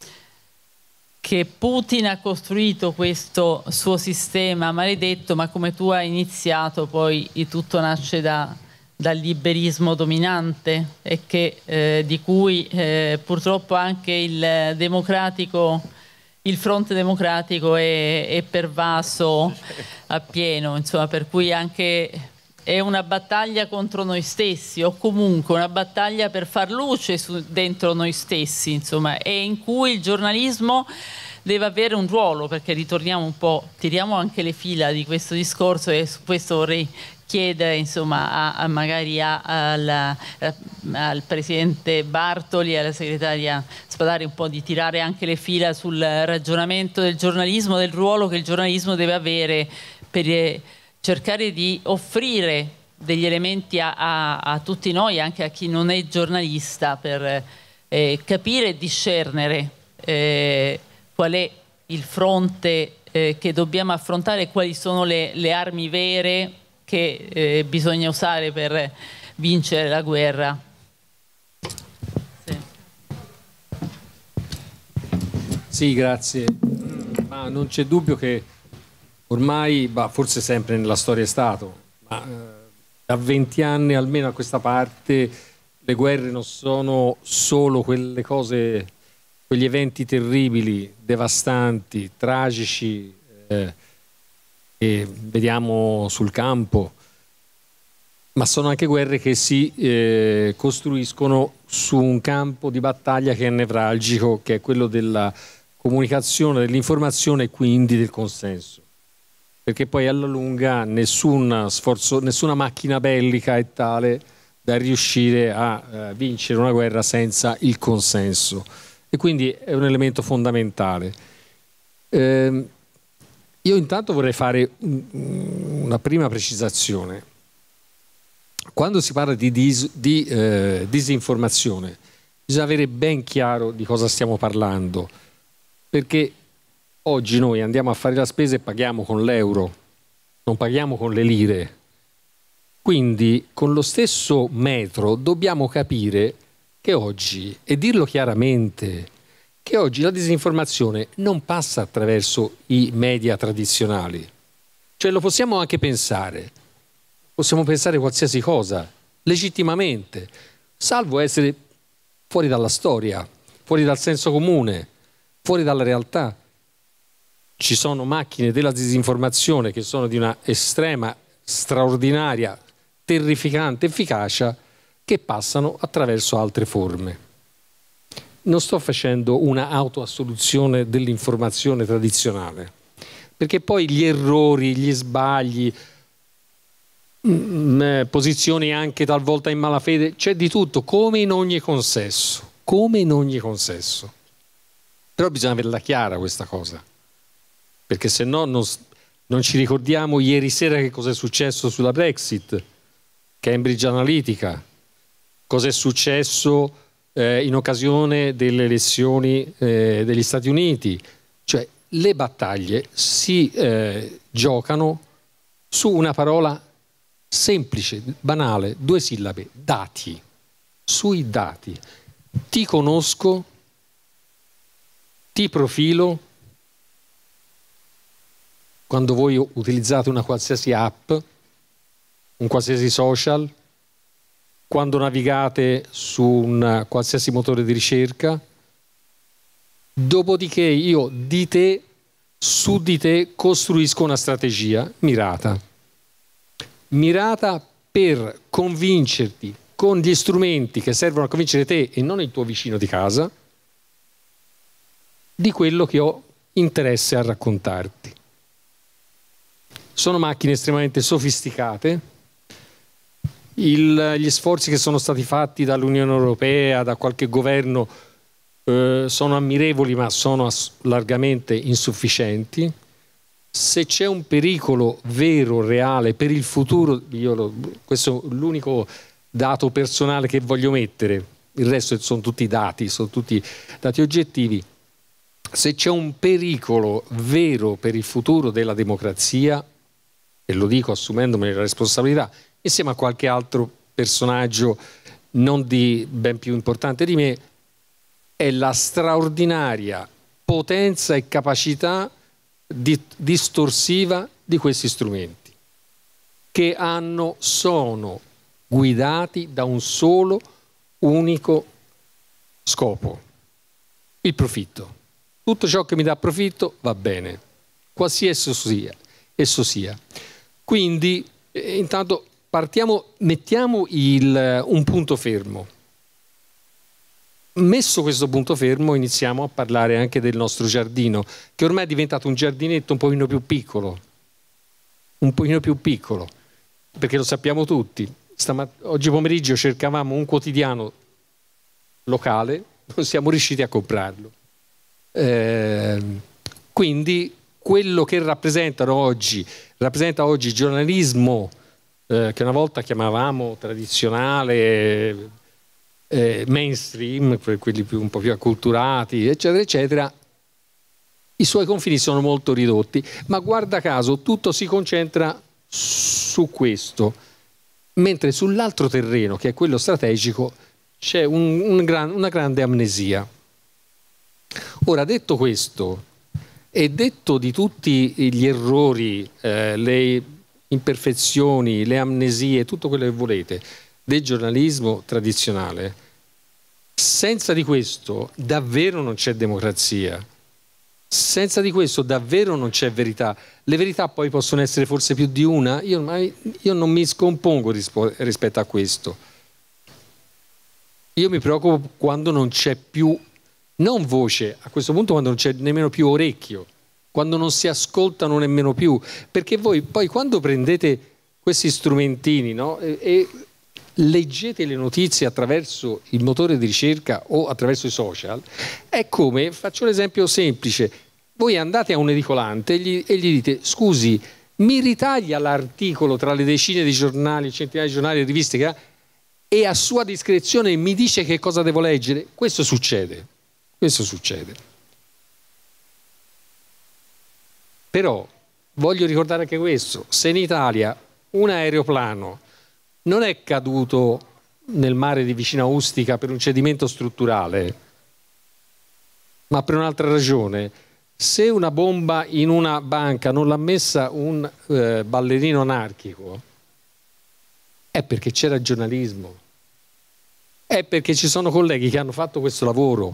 che Putin ha costruito questo suo sistema maledetto, ma come tu hai iniziato, poi tutto nasce da, dal liberismo dominante e che, eh, di cui eh, purtroppo anche il democratico, il fronte democratico è, è pervaso appieno, insomma, per cui anche è una battaglia contro noi stessi, o comunque una battaglia per far luce su, dentro noi stessi, insomma, e in cui il giornalismo deve avere un ruolo, perché ritorniamo un po', tiriamo anche le fila di questo discorso, e su questo vorrei chiedere, insomma, a, a magari a, alla, a, al Presidente Bartoli e alla Segretaria Spadari un po' di tirare anche le fila sul ragionamento del giornalismo, del ruolo che il giornalismo deve avere per eh, cercare di offrire degli elementi a, a, a tutti noi, anche a chi non è giornalista, per eh, capire e discernere eh, qual è il fronte eh, che dobbiamo affrontare, quali sono le, le armi vere che eh, bisogna usare per vincere la guerra. Sì, sì, grazie. Ma non c'è dubbio che ormai, bah, forse sempre nella storia è stato, ma eh, da venti anni almeno a questa parte le guerre non sono solo quelle cose, quegli eventi terribili, devastanti, tragici, eh, che vediamo sul campo, ma sono anche guerre che si eh, costruiscono su un campo di battaglia che è nevralgico, che è quello della comunicazione, dell'informazione e quindi del consenso, perché poi alla lunga nessun sforzo, nessuna macchina bellica è tale da riuscire a eh, vincere una guerra senza il consenso, e quindi è un elemento fondamentale. Eh, Io intanto vorrei fare una prima precisazione. Quando si parla di, dis, di eh, disinformazione, bisogna avere ben chiaro di cosa stiamo parlando, perché oggi noi andiamo a fare la spesa e paghiamo con l'euro, non paghiamo con le lire. Quindi con lo stesso metro dobbiamo capire che oggi, e dirlo chiaramente, che oggi la disinformazione non passa attraverso i media tradizionali. Cioè lo possiamo anche pensare, possiamo pensare qualsiasi cosa, legittimamente, salvo essere fuori dalla storia, fuori dal senso comune, fuori dalla realtà. Ci sono macchine della disinformazione che sono di una estrema, straordinaria, terrificante efficacia, che passano attraverso altre forme. Non sto facendo una autoassoluzione dell'informazione tradizionale, perché poi gli errori, gli sbagli, mh, posizioni anche talvolta in malafede, c'è di tutto, come in ogni consesso, come in ogni consesso. Però bisogna averla chiara questa cosa, perché se no non, non ci ricordiamo ieri sera che cosa è successo sulla Brexit, Cambridge Analytica, cosa è successo Eh, in occasione delle elezioni eh, degli Stati Uniti. Cioè le battaglie si eh, giocano su una parola semplice, banale, due sillabe, dati, sui dati. Ti conosco, ti profilo. Quando voi utilizzate una qualsiasi app, un qualsiasi social, quando navigate su un qualsiasi motore di ricerca. Dopodiché io di te, su di te, costruisco una strategia mirata. Mirata per convincerti con gli strumenti che servono a convincere te e non il tuo vicino di casa di quello che ho interesse a raccontarti. Sono macchine estremamente sofisticate. Il, gli sforzi che sono stati fatti dall'Unione Europea, da qualche governo, eh, sono ammirevoli, ma sono largamente insufficienti. Se c'è un pericolo vero, reale, per il futuro, io lo, questo è l'unico dato personale che voglio mettere, il resto sono tutti dati, sono tutti dati oggettivi. Se c'è un pericolo vero per il futuro della democrazia, e lo dico assumendomene la responsabilità, insieme a qualche altro personaggio non di ben più importante di me, è la straordinaria potenza e capacità di, distorsiva di questi strumenti, che hanno, sono guidati da un solo unico scopo: il profitto. Tutto ciò che mi dà profitto va bene, qualsiasi esso sia. Esso sia. Quindi, eh, intanto partiamo, mettiamo il, un punto fermo. Messo questo punto fermo, iniziamo a parlare anche del nostro giardino, che ormai è diventato un giardinetto un pochino più piccolo, un pochino più piccolo, perché lo sappiamo tutti. Stamat- oggi pomeriggio cercavamo un quotidiano locale, non siamo riusciti a comprarlo. Eh, quindi quello che rappresentano oggi, rappresenta oggi il giornalismo eh, che una volta chiamavamo tradizionale, eh, mainstream, per quelli più, un po' più acculturati, eccetera, eccetera, i suoi confini sono molto ridotti, ma guarda caso tutto si concentra su questo, mentre sull'altro terreno, che è quello strategico, c'è un, un gran, una grande amnesia. Ora, detto questo, e detto di tutti gli errori, eh, le imperfezioni, le amnesie, tutto quello che volete, del giornalismo tradizionale, senza di questo davvero non c'è democrazia, senza di questo davvero non c'è verità. Le verità poi possono essere forse più di una, io, io non mi scompongo rispetto a questo. Io mi preoccupo quando non c'è più, non voce, a questo punto quando non c'è nemmeno più orecchio, quando non si ascoltano nemmeno più, perché voi poi quando prendete questi strumentini, no, e, e leggete le notizie attraverso il motore di ricerca o attraverso i social, è come, faccio l'esempio semplice, voi andate a un edicolante e gli, e gli dite: scusi, mi ritaglia l'articolo tra le decine di giornali, centinaia di giornali e riviste che ha, e a sua discrezione mi dice che cosa devo leggere. Questo succede. Questo succede. Però voglio ricordare anche questo: se in Italia un aeroplano non è caduto nel mare di vicino a Ustica per un cedimento strutturale, ma per un'altra ragione, se una bomba in una banca non l'ha messa un eh, ballerino anarchico, è perché c'era giornalismo, è perché ci sono colleghi che hanno fatto questo lavoro.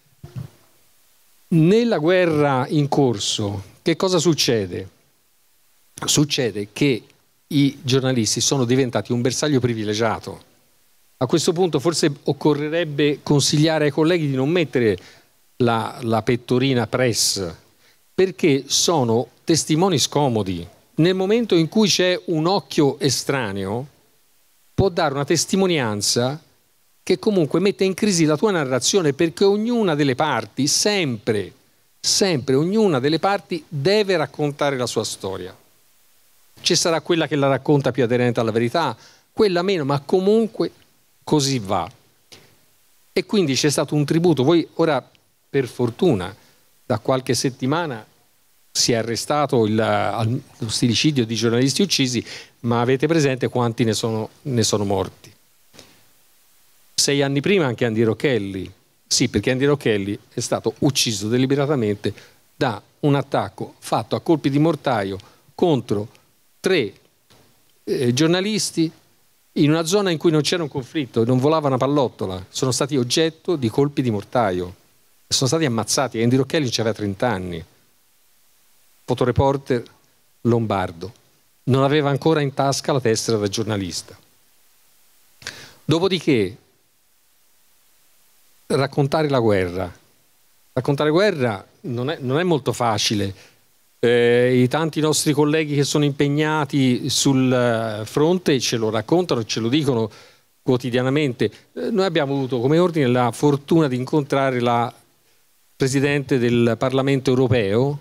Nella guerra in corso, che cosa succede? Succede che i giornalisti sono diventati un bersaglio privilegiato. A questo punto forse occorrerebbe consigliare ai colleghi di non mettere la, la pettorina press, perché sono testimoni scomodi. Nel momento in cui c'è un occhio estraneo, può dare una testimonianza che comunque mette in crisi la tua narrazione, perché ognuna delle parti, sempre, sempre, ognuna delle parti deve raccontare la sua storia. Ci sarà quella che la racconta più aderente alla verità, quella meno, ma comunque così va. E quindi c'è stato un tributo. Voi ora, per fortuna, da qualche settimana si è arrestato il, lo stillicidio di giornalisti uccisi, ma avete presente quanti ne sono, ne sono morti? Sei anni prima anche Andy Rocchelli. Sì, perché Andy Rocchelli è stato ucciso deliberatamente da un attacco fatto a colpi di mortaio contro tre eh, giornalisti in una zona in cui non c'era un conflitto, non volava una pallottola, sono stati oggetto di colpi di mortaio, sono stati ammazzati. Andy Rocchelli aveva trenta anni, fotoreporter lombardo, non aveva ancora in tasca la tessera da giornalista. Dopodiché raccontare la guerra, raccontare guerra non è, non è molto facile. Eh, i tanti nostri colleghi che sono impegnati sul fronte ce lo raccontano, ce lo dicono quotidianamente. Eh, noi abbiamo avuto come ordine la fortuna di incontrare la Presidente del Parlamento europeo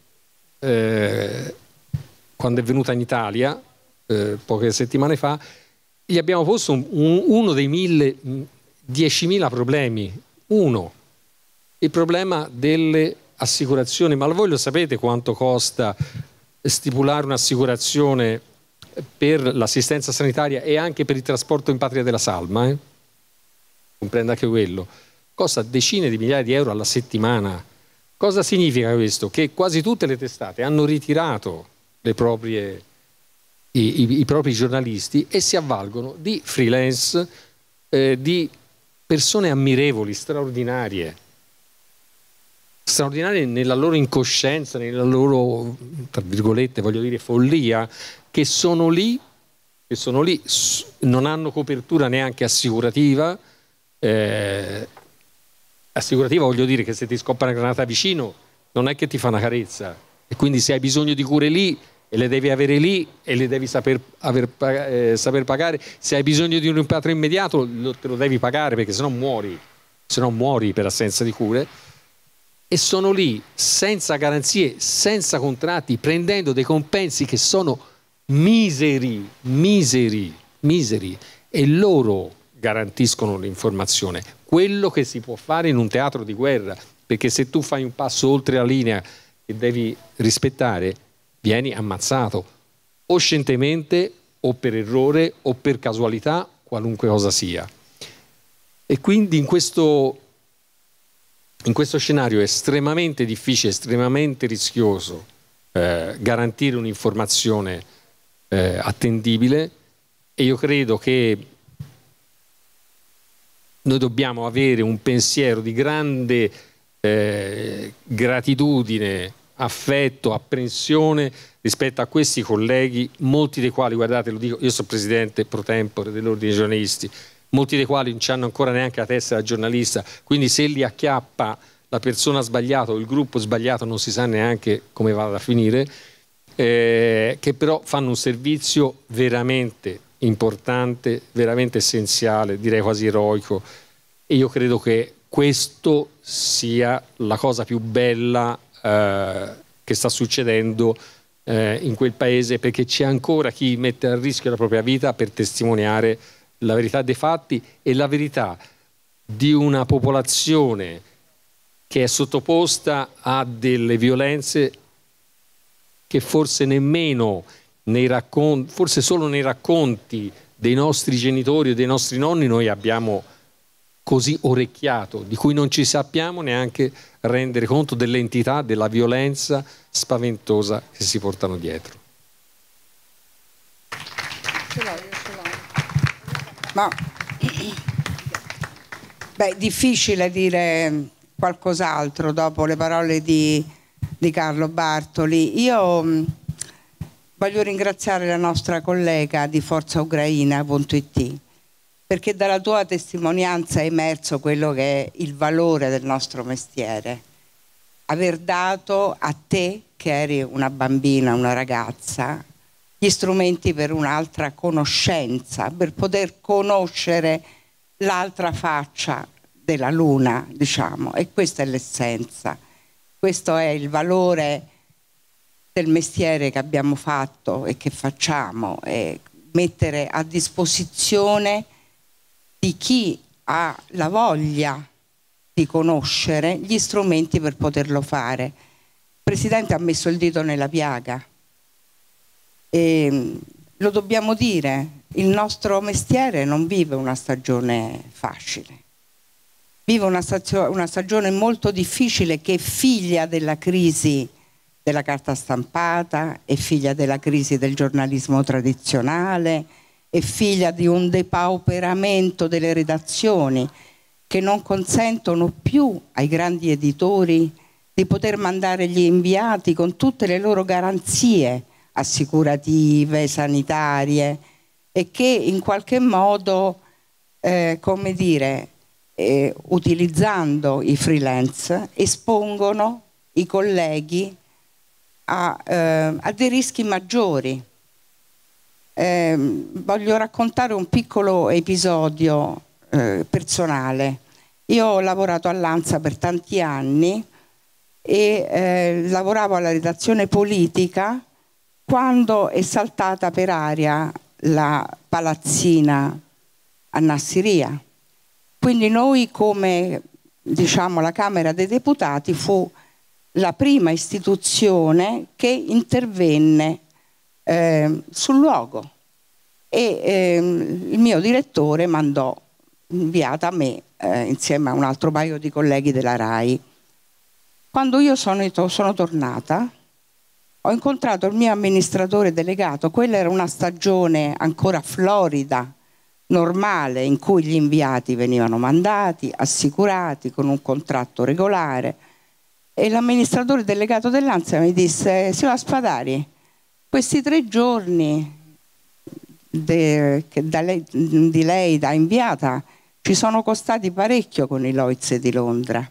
eh, quando è venuta in Italia eh, poche settimane fa. Gli abbiamo posto un, un, uno dei mille, diecimila problemi. Uno, il problema delle assicurazioni. Ma voi lo sapete quanto costa stipulare un'assicurazione per l'assistenza sanitaria e anche per il trasporto in patria della salma? Eh? Comprende anche quello. Costa decine di migliaia di euro alla settimana. Cosa significa questo? Che quasi tutte le testate hanno ritirato le proprie, i, i, i propri giornalisti e si avvalgono di freelance, eh, di persone ammirevoli, straordinarie, straordinarie nella loro incoscienza, nella loro, tra virgolette, voglio dire, follia, che sono lì, che sono lì, non hanno copertura neanche assicurativa. Eh, assicurativa voglio dire che se ti scoppia una granata vicino non è che ti fa una carezza, e quindi se hai bisogno di cure lì e le devi avere lì e le devi saper, aver, eh, saper pagare, se hai bisogno di un rimpatrio immediato lo, te lo devi pagare, perché sennò muori, sennò muori per assenza di cure. E sono lì senza garanzie, senza contratti, prendendo dei compensi che sono miseri, miseri, miseri, e loro garantiscono l'informazione, quello che si può fare in un teatro di guerra, perché se tu fai un passo oltre la linea che devi rispettare, vieni ammazzato, o scientemente, o per errore, o per casualità, qualunque cosa sia. E quindi in questo, in questo scenario è estremamente difficile, estremamente rischioso eh, garantire un'informazione eh, attendibile, e io credo che noi dobbiamo avere un pensiero di grande eh, gratitudine, affetto, apprensione rispetto a questi colleghi, molti dei quali, guardate, lo dico, io sono presidente pro tempore dell'ordine dei giornalisti, molti dei quali non hanno ancora neanche la tessera da giornalista, quindi se li acchiappa la persona sbagliata o il gruppo sbagliato non si sa neanche come vada a finire, eh, che però fanno un servizio veramente importante, veramente essenziale, direi quasi eroico, e io credo che questo sia la cosa più bella eh, che sta succedendo eh, in quel paese, perché c'è ancora chi mette a rischio la propria vita per testimoniare la verità dei fatti e la verità di una popolazione che è sottoposta a delle violenze che forse nemmeno nei racconti, forse solo nei racconti dei nostri genitori o dei nostri nonni noi abbiamo così orecchiato, di cui non ci sappiamo neanche rendere conto dell'entità della violenza spaventosa che si portano dietro. Ce l'ho, io ce l'ho. Ma beh, difficile dire qualcos'altro dopo le parole di, di Carlo Bartoli. Io mh, voglio ringraziare la nostra collega di Forza Ucraina punto it, perché dalla tua testimonianza è emerso quello che è il valore del nostro mestiere. Aver dato a te, che eri una bambina, una ragazza, gli strumenti per un'altra conoscenza, per poter conoscere l'altra faccia della luna, diciamo, e questa è l'essenza. Questo è il valore del mestiere che abbiamo fatto e che facciamo, e mettere a disposizione di chi ha la voglia di conoscere gli strumenti per poterlo fare. Il Presidente ha messo il dito nella piaga e lo dobbiamo dire, il nostro mestiere non vive una stagione facile, vive una, stazio- una stagione molto difficile che è figlia della crisi della carta stampata, è figlia della crisi del giornalismo tradizionale, è figlia di un depauperamento delle redazioni che non consentono più ai grandi editori di poter mandare gli inviati con tutte le loro garanzie assicurative, sanitarie, e che in qualche modo, eh, come dire, eh, utilizzando i freelance, espongono i colleghi a, eh, a dei rischi maggiori. Eh, voglio raccontare un piccolo episodio eh, personale. Io ho lavorato all'Ansa per tanti anni e eh, lavoravo alla redazione politica quando è saltata per aria la palazzina a Nassiria. Quindi noi, come diciamo la Camera dei Deputati, fu la prima istituzione che intervenne eh, sul luogo e eh, il mio direttore mandò inviata a me eh, insieme a un altro paio di colleghi della RAI. Quando io sono, sono tornata, ho incontrato il mio amministratore delegato. Quella era una stagione ancora florida, normale, in cui gli inviati venivano mandati, assicurati, con un contratto regolare. E l'amministratore delegato dell'Ansa mi disse: signora Spadari, questi tre giorni de, che da lei, di lei da inviata ci sono costati parecchio con i Lloyds di Londra.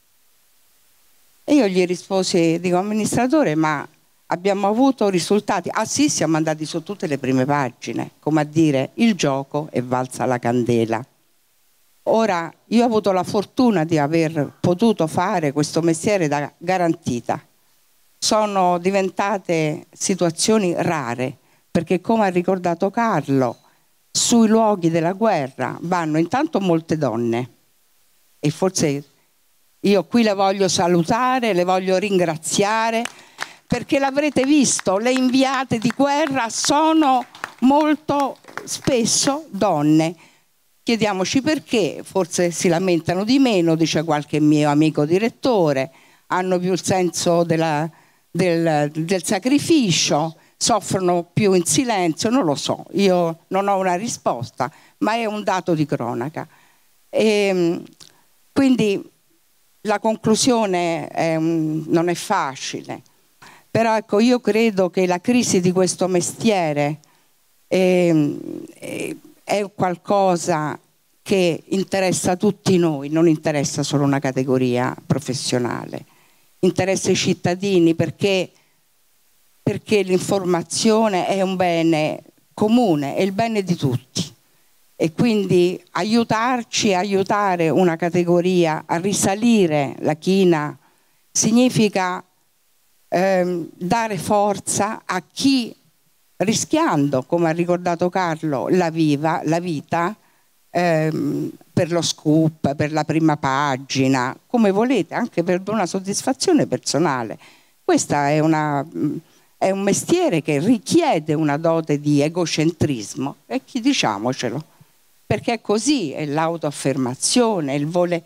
E io gli risposi, dico, amministratore, ma abbiamo avuto risultati? Ah sì, siamo andati su tutte le prime pagine, come a dire, il gioco è valsa la candela. Ora, io ho avuto la fortuna di aver potuto fare questo mestiere da garantita. Sono diventate situazioni rare, perché come ha ricordato Carlo, sui luoghi della guerra vanno intanto molte donne, e forse io qui le voglio salutare, le voglio ringraziare, perché l'avrete visto, le inviate di guerra sono molto spesso donne. Chiediamoci perché, forse si lamentano di meno, dice qualche mio amico direttore, hanno più il senso della, del, del sacrificio, soffrono più in silenzio, non lo so, io non ho una risposta, ma è un dato di cronaca. E, quindi la conclusione è un, non è facile, però ecco, io credo che la crisi di questo mestiere è, è, è qualcosa che interessa tutti noi, non interessa solo una categoria professionale, interessa i cittadini, perché, perché l'informazione è un bene comune, è il bene di tutti. E quindi aiutarci, aiutare una categoria a risalire la china significa ehm, dare forza a chi, rischiando, come ha ricordato Carlo, la, viva, la vita ehm, per lo scoop, per la prima pagina, come volete, anche per una soddisfazione personale. Questa è una... è un mestiere che richiede una dote di egocentrismo, e chi diciamocelo, perché è così, è l'autoaffermazione, il vole...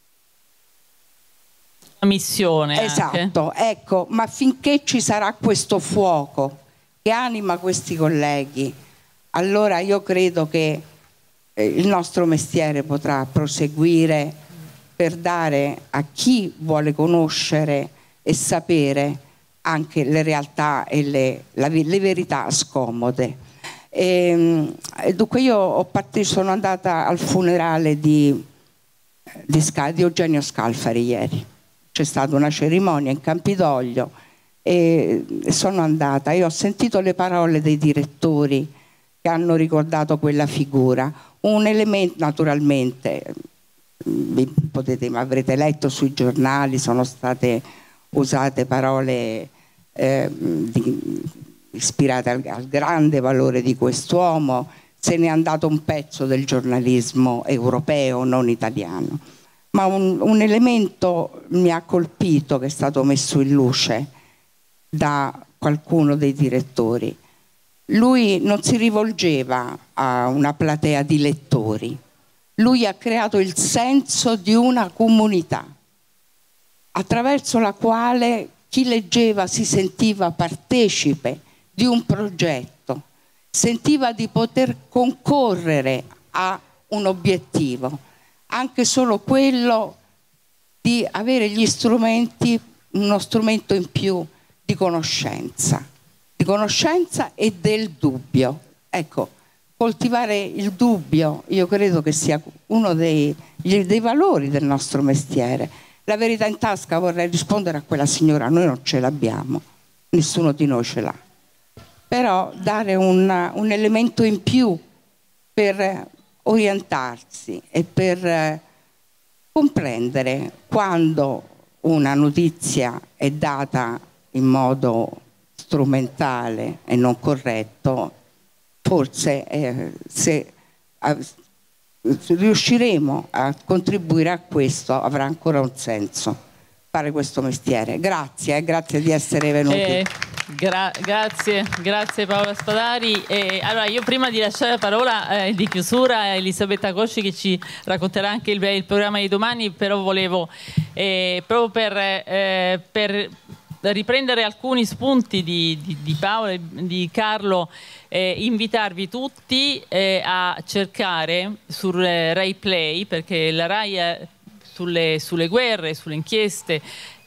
La missione. Esatto, anche. Ecco, ma finché ci sarà questo fuoco che anima questi colleghi, allora io credo che eh, il nostro mestiere potrà proseguire per dare a chi vuole conoscere e sapere anche le realtà e le, la, le verità scomode. E, e dunque io ho partito, sono andata al funerale di, di, Scal, di Eugenio Scalfari ieri. C'è stata una cerimonia in Campidoglio e sono andata e ho sentito le parole dei direttori che hanno ricordato quella figura. Un elemento, naturalmente, vi potete, avrete letto sui giornali, sono state usate parole Eh, di, ispirate al, al grande valore di quest'uomo. Se n'è andato un pezzo del giornalismo europeo, non italiano, ma un, un elemento mi ha colpito, che è stato messo in luce da qualcuno dei direttori. Lui non si rivolgeva a una platea di lettori, lui ha creato il senso di una comunità attraverso la quale chi leggeva si sentiva partecipe di un progetto, sentiva di poter concorrere a un obiettivo, anche solo quello di avere gli strumenti, uno strumento in più di conoscenza, di conoscenza e del dubbio. Ecco, coltivare il dubbio io credo che sia uno dei, dei valori del nostro mestiere. La verità in tasca, vorrei rispondere a quella signora, noi non ce l'abbiamo, nessuno di noi ce l'ha, però dare un, un elemento in più per orientarsi e per comprendere quando una notizia è data in modo strumentale e non corretto, forse eh, se eh, riusciremo a contribuire a questo avrà ancora un senso fare questo mestiere. Grazie, eh, grazie di essere venuti. Eh, gra grazie, grazie Paola Spadari. Eh, allora io prima di lasciare la parola eh, di chiusura a Elisabetta Cosci che ci racconterà anche il, il programma di domani, però volevo eh, proprio per, eh, per riprendere alcuni spunti di, di, di Paolo e di Carlo, eh, invitarvi tutti eh, a cercare sul Rai Play, perché la Rai è sulle, sulle guerre, sulle inchieste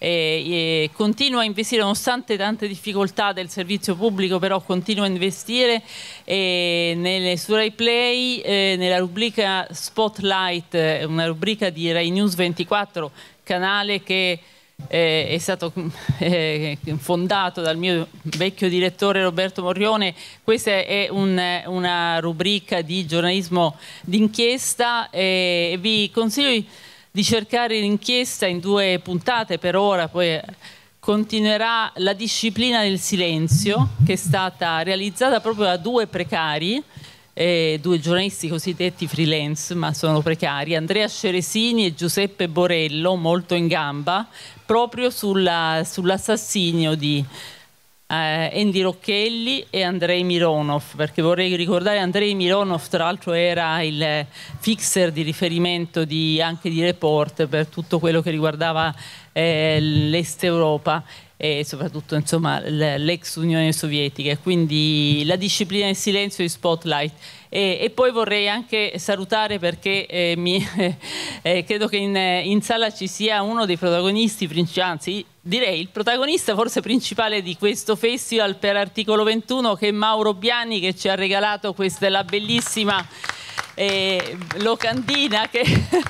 eh, eh, continua a investire, nonostante tante difficoltà del servizio pubblico, però continua a investire eh, nelle, su Rai Play, eh, nella rubrica Spotlight, una rubrica di Rai News ventiquattro, canale che Eh, è stato eh, fondato dal mio vecchio direttore Roberto Morrione. Questa è un, una rubrica di giornalismo d'inchiesta e vi consiglio di cercare l'inchiesta in due puntate per ora, poi continuerà La disciplina del silenzio, che è stata realizzata proprio da due precari, Eh, due giornalisti cosiddetti freelance ma sono precari, Andrea Ceresini e Giuseppe Borello, molto in gamba, proprio sull'assassinio sull di eh, Andy Rocchelli e Andrei Mironov, perché vorrei ricordare Andrei Mironov tra l'altro era il fixer di riferimento di, anche di Report per tutto quello che riguardava eh, l'Est Europa e soprattutto insomma l'ex Unione Sovietica, quindi La disciplina del silenzio di Spotlight. E, e poi vorrei anche salutare, perché eh, mi, eh, credo che in, in sala ci sia uno dei protagonisti principali, anzi direi il protagonista forse principale di questo festival per Articolo ventuno, che è Mauro Biani, che ci ha regalato questa la bellissima eh, locandina che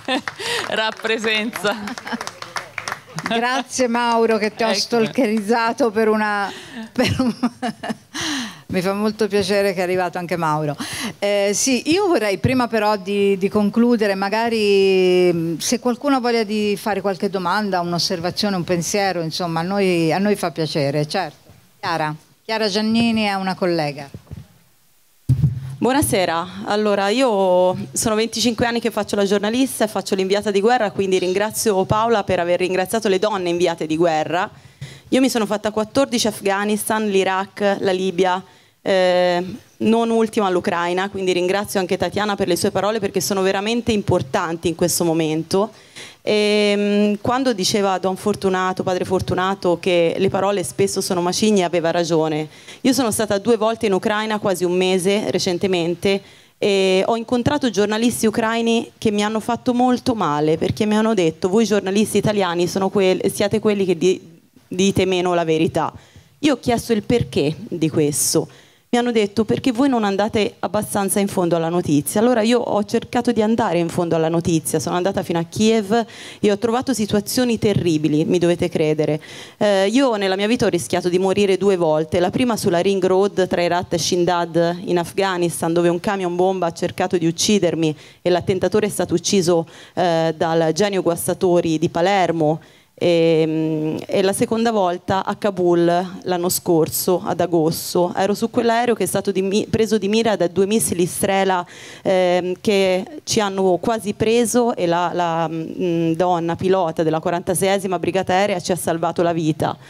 rappresenta. Grazie Mauro che ti ho ecco. stalkerizzato per una... Per un... Mi fa molto piacere che è arrivato anche Mauro. Eh, sì, io vorrei prima però di, di concludere, magari se qualcuno ha voglia di fare qualche domanda, un'osservazione, un pensiero, insomma a noi, a noi fa piacere, certo. Chiara, Chiara Giannini è una collega. Buonasera, allora io sono venticinque anni che faccio la giornalista e faccio l'inviata di guerra, quindi ringrazio Paola per aver ringraziato le donne inviate di guerra. Io mi sono fatta quattordici Afghanistan, l'Iraq, la Libia, eh, non ultima l'Ucraina, quindi ringrazio anche Tatiana per le sue parole perché sono veramente importanti in questo momento. E, quando diceva Don Fortunato, padre Fortunato, che le parole spesso sono macigni, aveva ragione. Io sono stata due volte in Ucraina, quasi un mese recentemente, e ho incontrato giornalisti ucraini che mi hanno fatto molto male, perché mi hanno detto: voi giornalisti italiani sono que- siete quelli che di- dite meno la verità. Io ho chiesto il perché di questo. Mi hanno detto: perché voi non andate abbastanza in fondo alla notizia. Allora io ho cercato di andare in fondo alla notizia, sono andata fino a Kiev e ho trovato situazioni terribili, mi dovete credere. Eh, io nella mia vita ho rischiato di morire due volte, la prima sulla Ring Road tra Herat e Shindad in Afghanistan, dove un camion bomba ha cercato di uccidermi e l'attentatore è stato ucciso eh, dal genio Guastatori di Palermo. E, e la seconda volta a Kabul l'anno scorso ad agosto ero su quell'aereo che è stato di, preso di mira da due missili Strela eh, che ci hanno quasi preso e la, la mh, donna pilota della quarantaseiesima brigata aerea ci ha salvato la vita.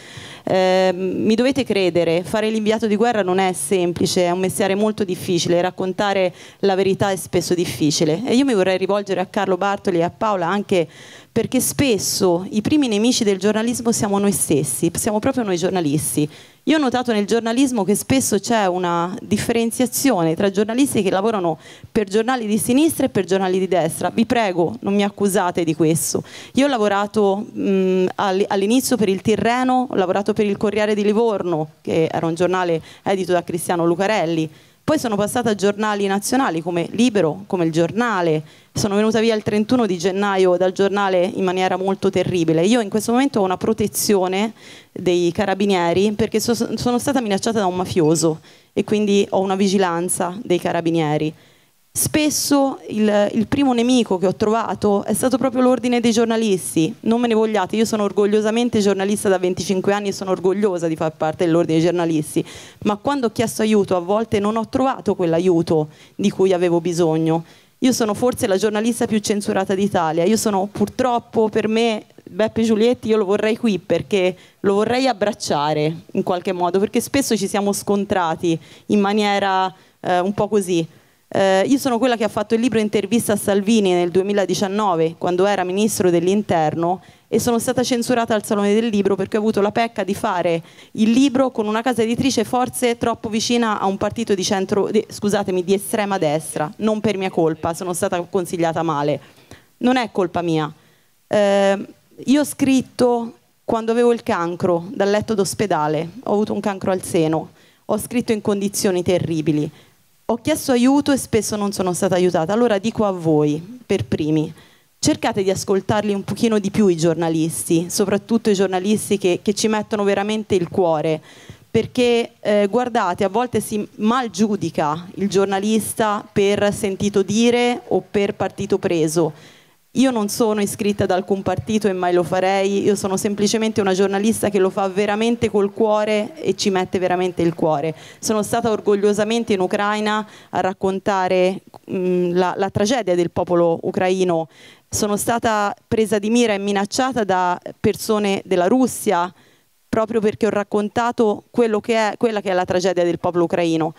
Eh, mi dovete credere, fare l'inviato di guerra non è semplice, è un mestiere molto difficile, raccontare la verità è spesso difficile. E io mi vorrei rivolgere a Carlo Bartoli e a Paola anche perché spesso i primi nemici del giornalismo siamo noi stessi, siamo proprio noi giornalisti. Io ho notato nel giornalismo che spesso c'è una differenziazione tra giornalisti che lavorano per giornali di sinistra e per giornali di destra. Vi prego, non mi accusate di questo. Io ho lavorato mh, all'inizio per il Tirreno, ho lavorato per il Corriere di Livorno, che era un giornale edito da Cristiano Lucarelli. Poi sono passata a giornali nazionali come Libero, come Il Giornale. Sono venuta via il trentuno di gennaio dal giornale in maniera molto terribile. Io in questo momento ho una protezione dei carabinieri perché so, sono stata minacciata da un mafioso e quindi ho una vigilanza dei carabinieri. Spesso il, il primo nemico che ho trovato è stato proprio l'ordine dei giornalisti. Non me ne vogliate, io sono orgogliosamente giornalista da venticinque anni e sono orgogliosa di far parte dell'ordine dei giornalisti, ma quando ho chiesto aiuto a volte non ho trovato quell'aiuto di cui avevo bisogno. Io sono forse la giornalista più censurata d'Italia, io sono purtroppo, per me Beppe Giulietti io lo vorrei qui perché lo vorrei abbracciare in qualche modo, perché spesso ci siamo scontrati in maniera eh, un po' così. Eh, io sono quella che ha fatto il libro Intervista a Salvini nel duemiladiciannove, quando era ministro dell'Interno, e sono stata censurata al Salone del Libro perché ho avuto la pecca di fare il libro con una casa editrice forse troppo vicina a un partito di centro, di, scusatemi, di estrema destra, non per mia colpa, sono stata consigliata male. Non è colpa mia. Eh, io ho scritto quando avevo il cancro dal letto d'ospedale, ho avuto un cancro al seno, ho scritto in condizioni terribili. Ho chiesto aiuto e spesso non sono stata aiutata. Allora dico a voi, per primi, cercate di ascoltarli un pochino di più i giornalisti, soprattutto i giornalisti che, che ci mettono veramente il cuore, perché eh, guardate, a volte si mal giudica il giornalista per sentito dire o per partito preso. Io non sono iscritta ad alcun partito e mai lo farei, io sono semplicemente una giornalista che lo fa veramente col cuore e ci mette veramente il cuore. Sono stata orgogliosamente in Ucraina a raccontare mh, la, la tragedia del popolo ucraino. Sono stata presa di mira e minacciata da persone della Russia proprio perché ho raccontato quello che è, quella che è la tragedia del popolo ucraino.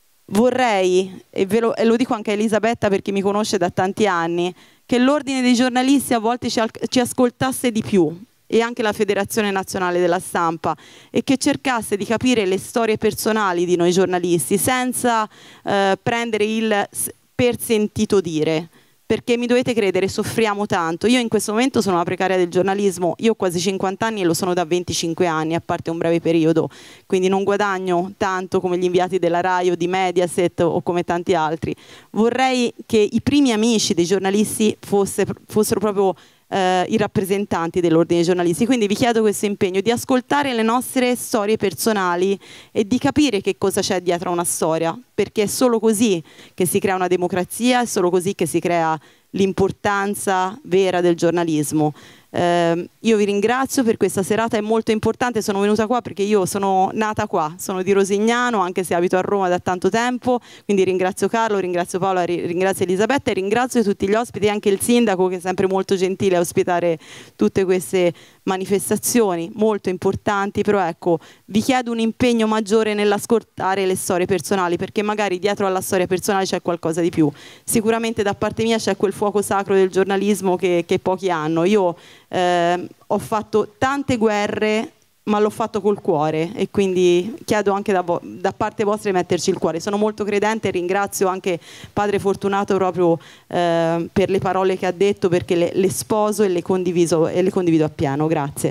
Vorrei, e, ve lo, e lo dico anche a Elisabetta perché mi conosce da tanti anni, che l'ordine dei giornalisti a volte ci, ci ascoltasse di più, e anche la Federazione Nazionale della Stampa, e che cercasse di capire le storie personali di noi giornalisti senza eh, prendere il per sentito dire. Perché mi dovete credere, soffriamo tanto. Io in questo momento sono una precaria del giornalismo, io ho quasi cinquanta anni e lo sono da venticinque anni, a parte un breve periodo, quindi non guadagno tanto come gli inviati della Rai o di Mediaset o come tanti altri. Vorrei che i primi amici dei giornalisti fosse, fossero proprio eh, i rappresentanti dell'ordine dei giornalisti, quindi vi chiedo questo impegno di ascoltare le nostre storie personali e di capire che cosa c'è dietro a una storia, perché è solo così che si crea una democrazia, è solo così che si crea l'importanza vera del giornalismo. Eh, io vi ringrazio per questa serata, è molto importante, sono venuta qua perché io sono nata qua, sono di Rosignano anche se abito a Roma da tanto tempo, quindi ringrazio Carlo, ringrazio Paola, ringrazio Elisabetta e ringrazio tutti gli ospiti e anche il sindaco che è sempre molto gentile a ospitare tutte queste manifestazioni molto importanti, però ecco, vi chiedo un impegno maggiore nell'ascoltare le storie personali, perché magari dietro alla storia personale c'è qualcosa di più. Sicuramente da parte mia c'è quel fuoco sacro del giornalismo che, che pochi hanno. Io eh, ho fatto tante guerre, ma l'ho fatto col cuore e quindi chiedo anche da, da parte vostra di metterci il cuore. Sono molto credente e ringrazio anche Padre Fortunato proprio eh, per le parole che ha detto, perché le, le sposo e le, condiviso, e le condivido appieno. Grazie.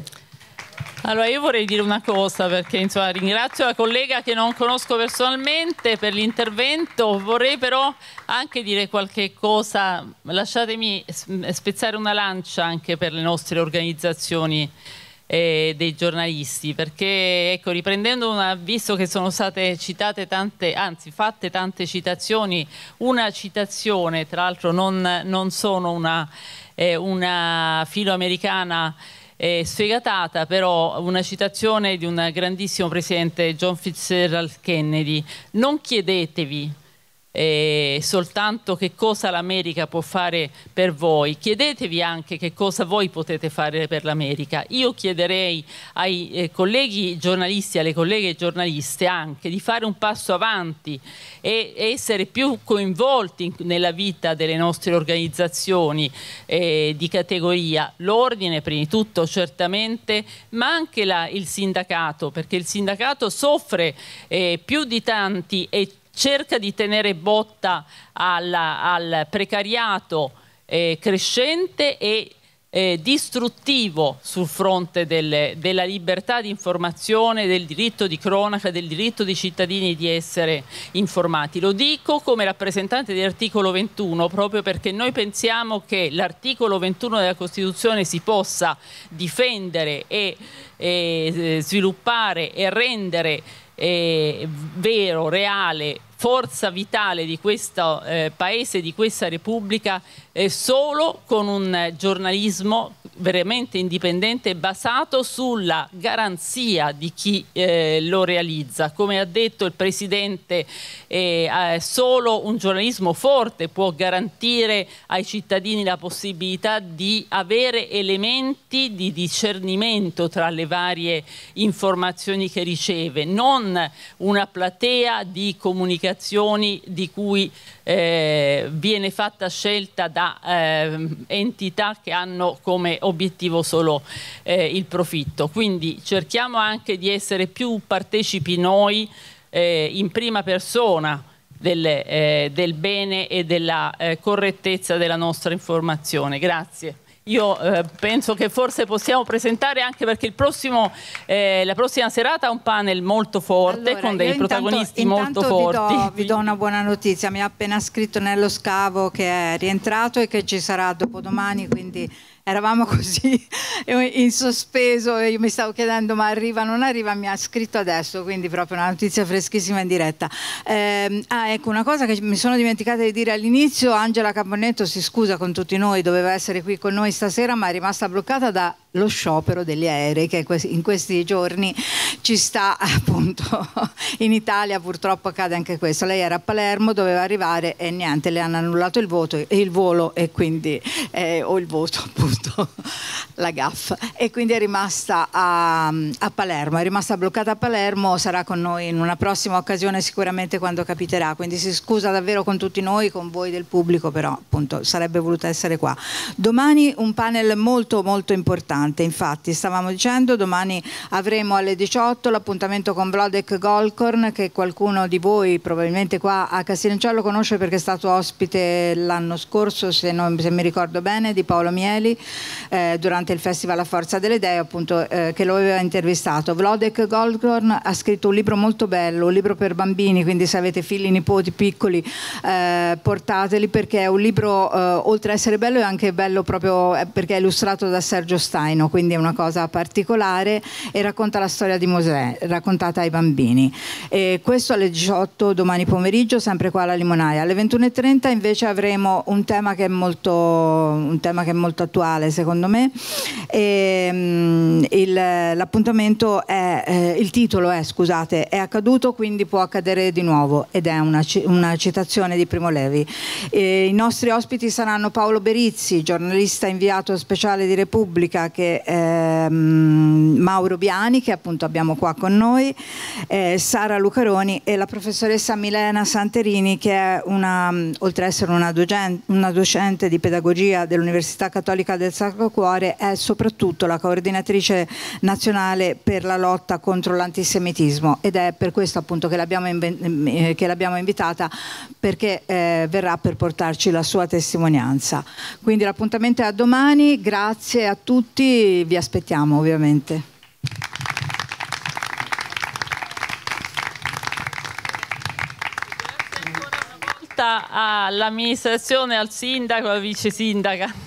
Allora io vorrei dire una cosa, perché insomma ringrazio la collega che non conosco personalmente per l'intervento, vorrei però anche dire qualche cosa, lasciatemi spezzare una lancia anche per le nostre organizzazioni eh, dei giornalisti, perché ecco, riprendendo una, visto che sono state citate tante, anzi fatte tante citazioni, una citazione, tra l'altro non, non sono una, eh, una filoamericana Eh, sfegatata, però una citazione di un grandissimo presidente, John Fitzgerald Kennedy: non chiedetevi eh, soltanto che cosa l'America può fare per voi, chiedetevi anche che cosa voi potete fare per l'America. Io chiederei ai eh, colleghi giornalisti, alle colleghe giornaliste anche di fare un passo avanti e essere più coinvolti nella vita delle nostre organizzazioni eh, di categoria, l'ordine prima di tutto certamente, ma anche la, il sindacato, perché il sindacato soffre eh, più di tanti e cerca di tenere botta alla, al precariato eh, crescente e Eh, distruttivo sul fronte delle, della libertà di informazione, del diritto di cronaca, del diritto dei cittadini di essere informati. Lo dico come rappresentante dell'articolo ventuno proprio perché noi pensiamo che l'articolo ventuno della Costituzione si possa difendere e, e sviluppare e rendere eh, vero, reale, forza vitale di questo eh, paese, di questa Repubblica, eh, solo con un giornalismo veramente indipendente basato sulla garanzia di chi eh, lo realizza. Come ha detto il Presidente, eh, eh, solo un giornalismo forte può garantire ai cittadini la possibilità di avere elementi di discernimento tra le varie informazioni che riceve, non una platea di comunicazioni di cui eh, viene fatta scelta da eh, entità che hanno come obiettivo solo eh, il profitto. Quindi cerchiamo anche di essere più partecipi noi eh, in prima persona del, eh, del bene e della eh, correttezza della nostra informazione. Grazie. Io eh, penso che forse possiamo presentare, anche perché il prossimo, eh, la prossima serata ha un panel molto forte, allora, con dei protagonisti intanto, molto intanto forti. Vi do, vi do una buona notizia, mi ha appena scritto Nello Scavo che è rientrato e che ci sarà dopodomani, quindi eravamo così in sospeso e io mi stavo chiedendo ma arriva, non arriva, mi ha scritto adesso, quindi proprio una notizia freschissima in diretta. Eh, ah, ecco, una cosa che mi sono dimenticata di dire all'inizio: Angela Caponnetto si scusa con tutti noi, doveva essere qui con noi stasera ma è rimasta bloccata da lo sciopero degli aerei che in questi giorni ci sta, appunto, in Italia purtroppo accade anche questo. Lei era a Palermo, doveva arrivare e niente, le hanno annullato il voto e il volo e quindi eh, o il voto appunto, la gaffa, e quindi è rimasta a, a Palermo, è rimasta bloccata a Palermo, sarà con noi in una prossima occasione sicuramente quando capiterà, quindi si scusa davvero con tutti noi, con voi del pubblico, però appunto sarebbe voluta essere qua. Domani un panel molto molto importante. Infatti stavamo dicendo, domani avremo alle diciotto l'appuntamento con Wlodek Golkorn, che qualcuno di voi probabilmente qua a Castiglioncello conosce perché è stato ospite l'anno scorso, se, non, se mi ricordo bene, di Paolo Mieli eh, durante il Festival La Forza delle Idee, appunto, eh, che lo aveva intervistato. Wlodek Golkorn ha scritto un libro molto bello, un libro per bambini, quindi se avete figli, nipoti piccoli eh, portateli, perché è un libro eh, oltre a essere bello è anche bello proprio perché è illustrato da Sergio Staino, quindi è una cosa particolare e racconta la storia di Mosè raccontata ai bambini. E questo alle diciotto domani pomeriggio, sempre qua alla Limonaia. Alle ventuno e trenta invece avremo un tema che è molto, un tema che è molto attuale secondo me. E, um, il, l'appuntamento è eh, il titolo è scusate è accaduto quindi può accadere di nuovo, ed è una, una citazione di Primo Levi. E i nostri ospiti saranno Paolo Berizzi, giornalista inviato speciale di Repubblica, che Ehm, Mauro Biani, che appunto abbiamo qua con noi, eh, Sara Lucaroni e la professoressa Milena Santerini, che è una, oltre ad essere una docente, una docente di pedagogia dell'Università Cattolica del Sacro Cuore, è soprattutto la coordinatrice nazionale per la lotta contro l'antisemitismo, ed è per questo appunto che l'abbiamo, inv- che l'abbiamo invitata, perché eh, verrà per portarci la sua testimonianza. Quindi l'appuntamento è a domani, grazie a tutti. Vi aspettiamo ovviamente. Grazie ancora una volta all'amministrazione, al sindaco, alla vice sindaca.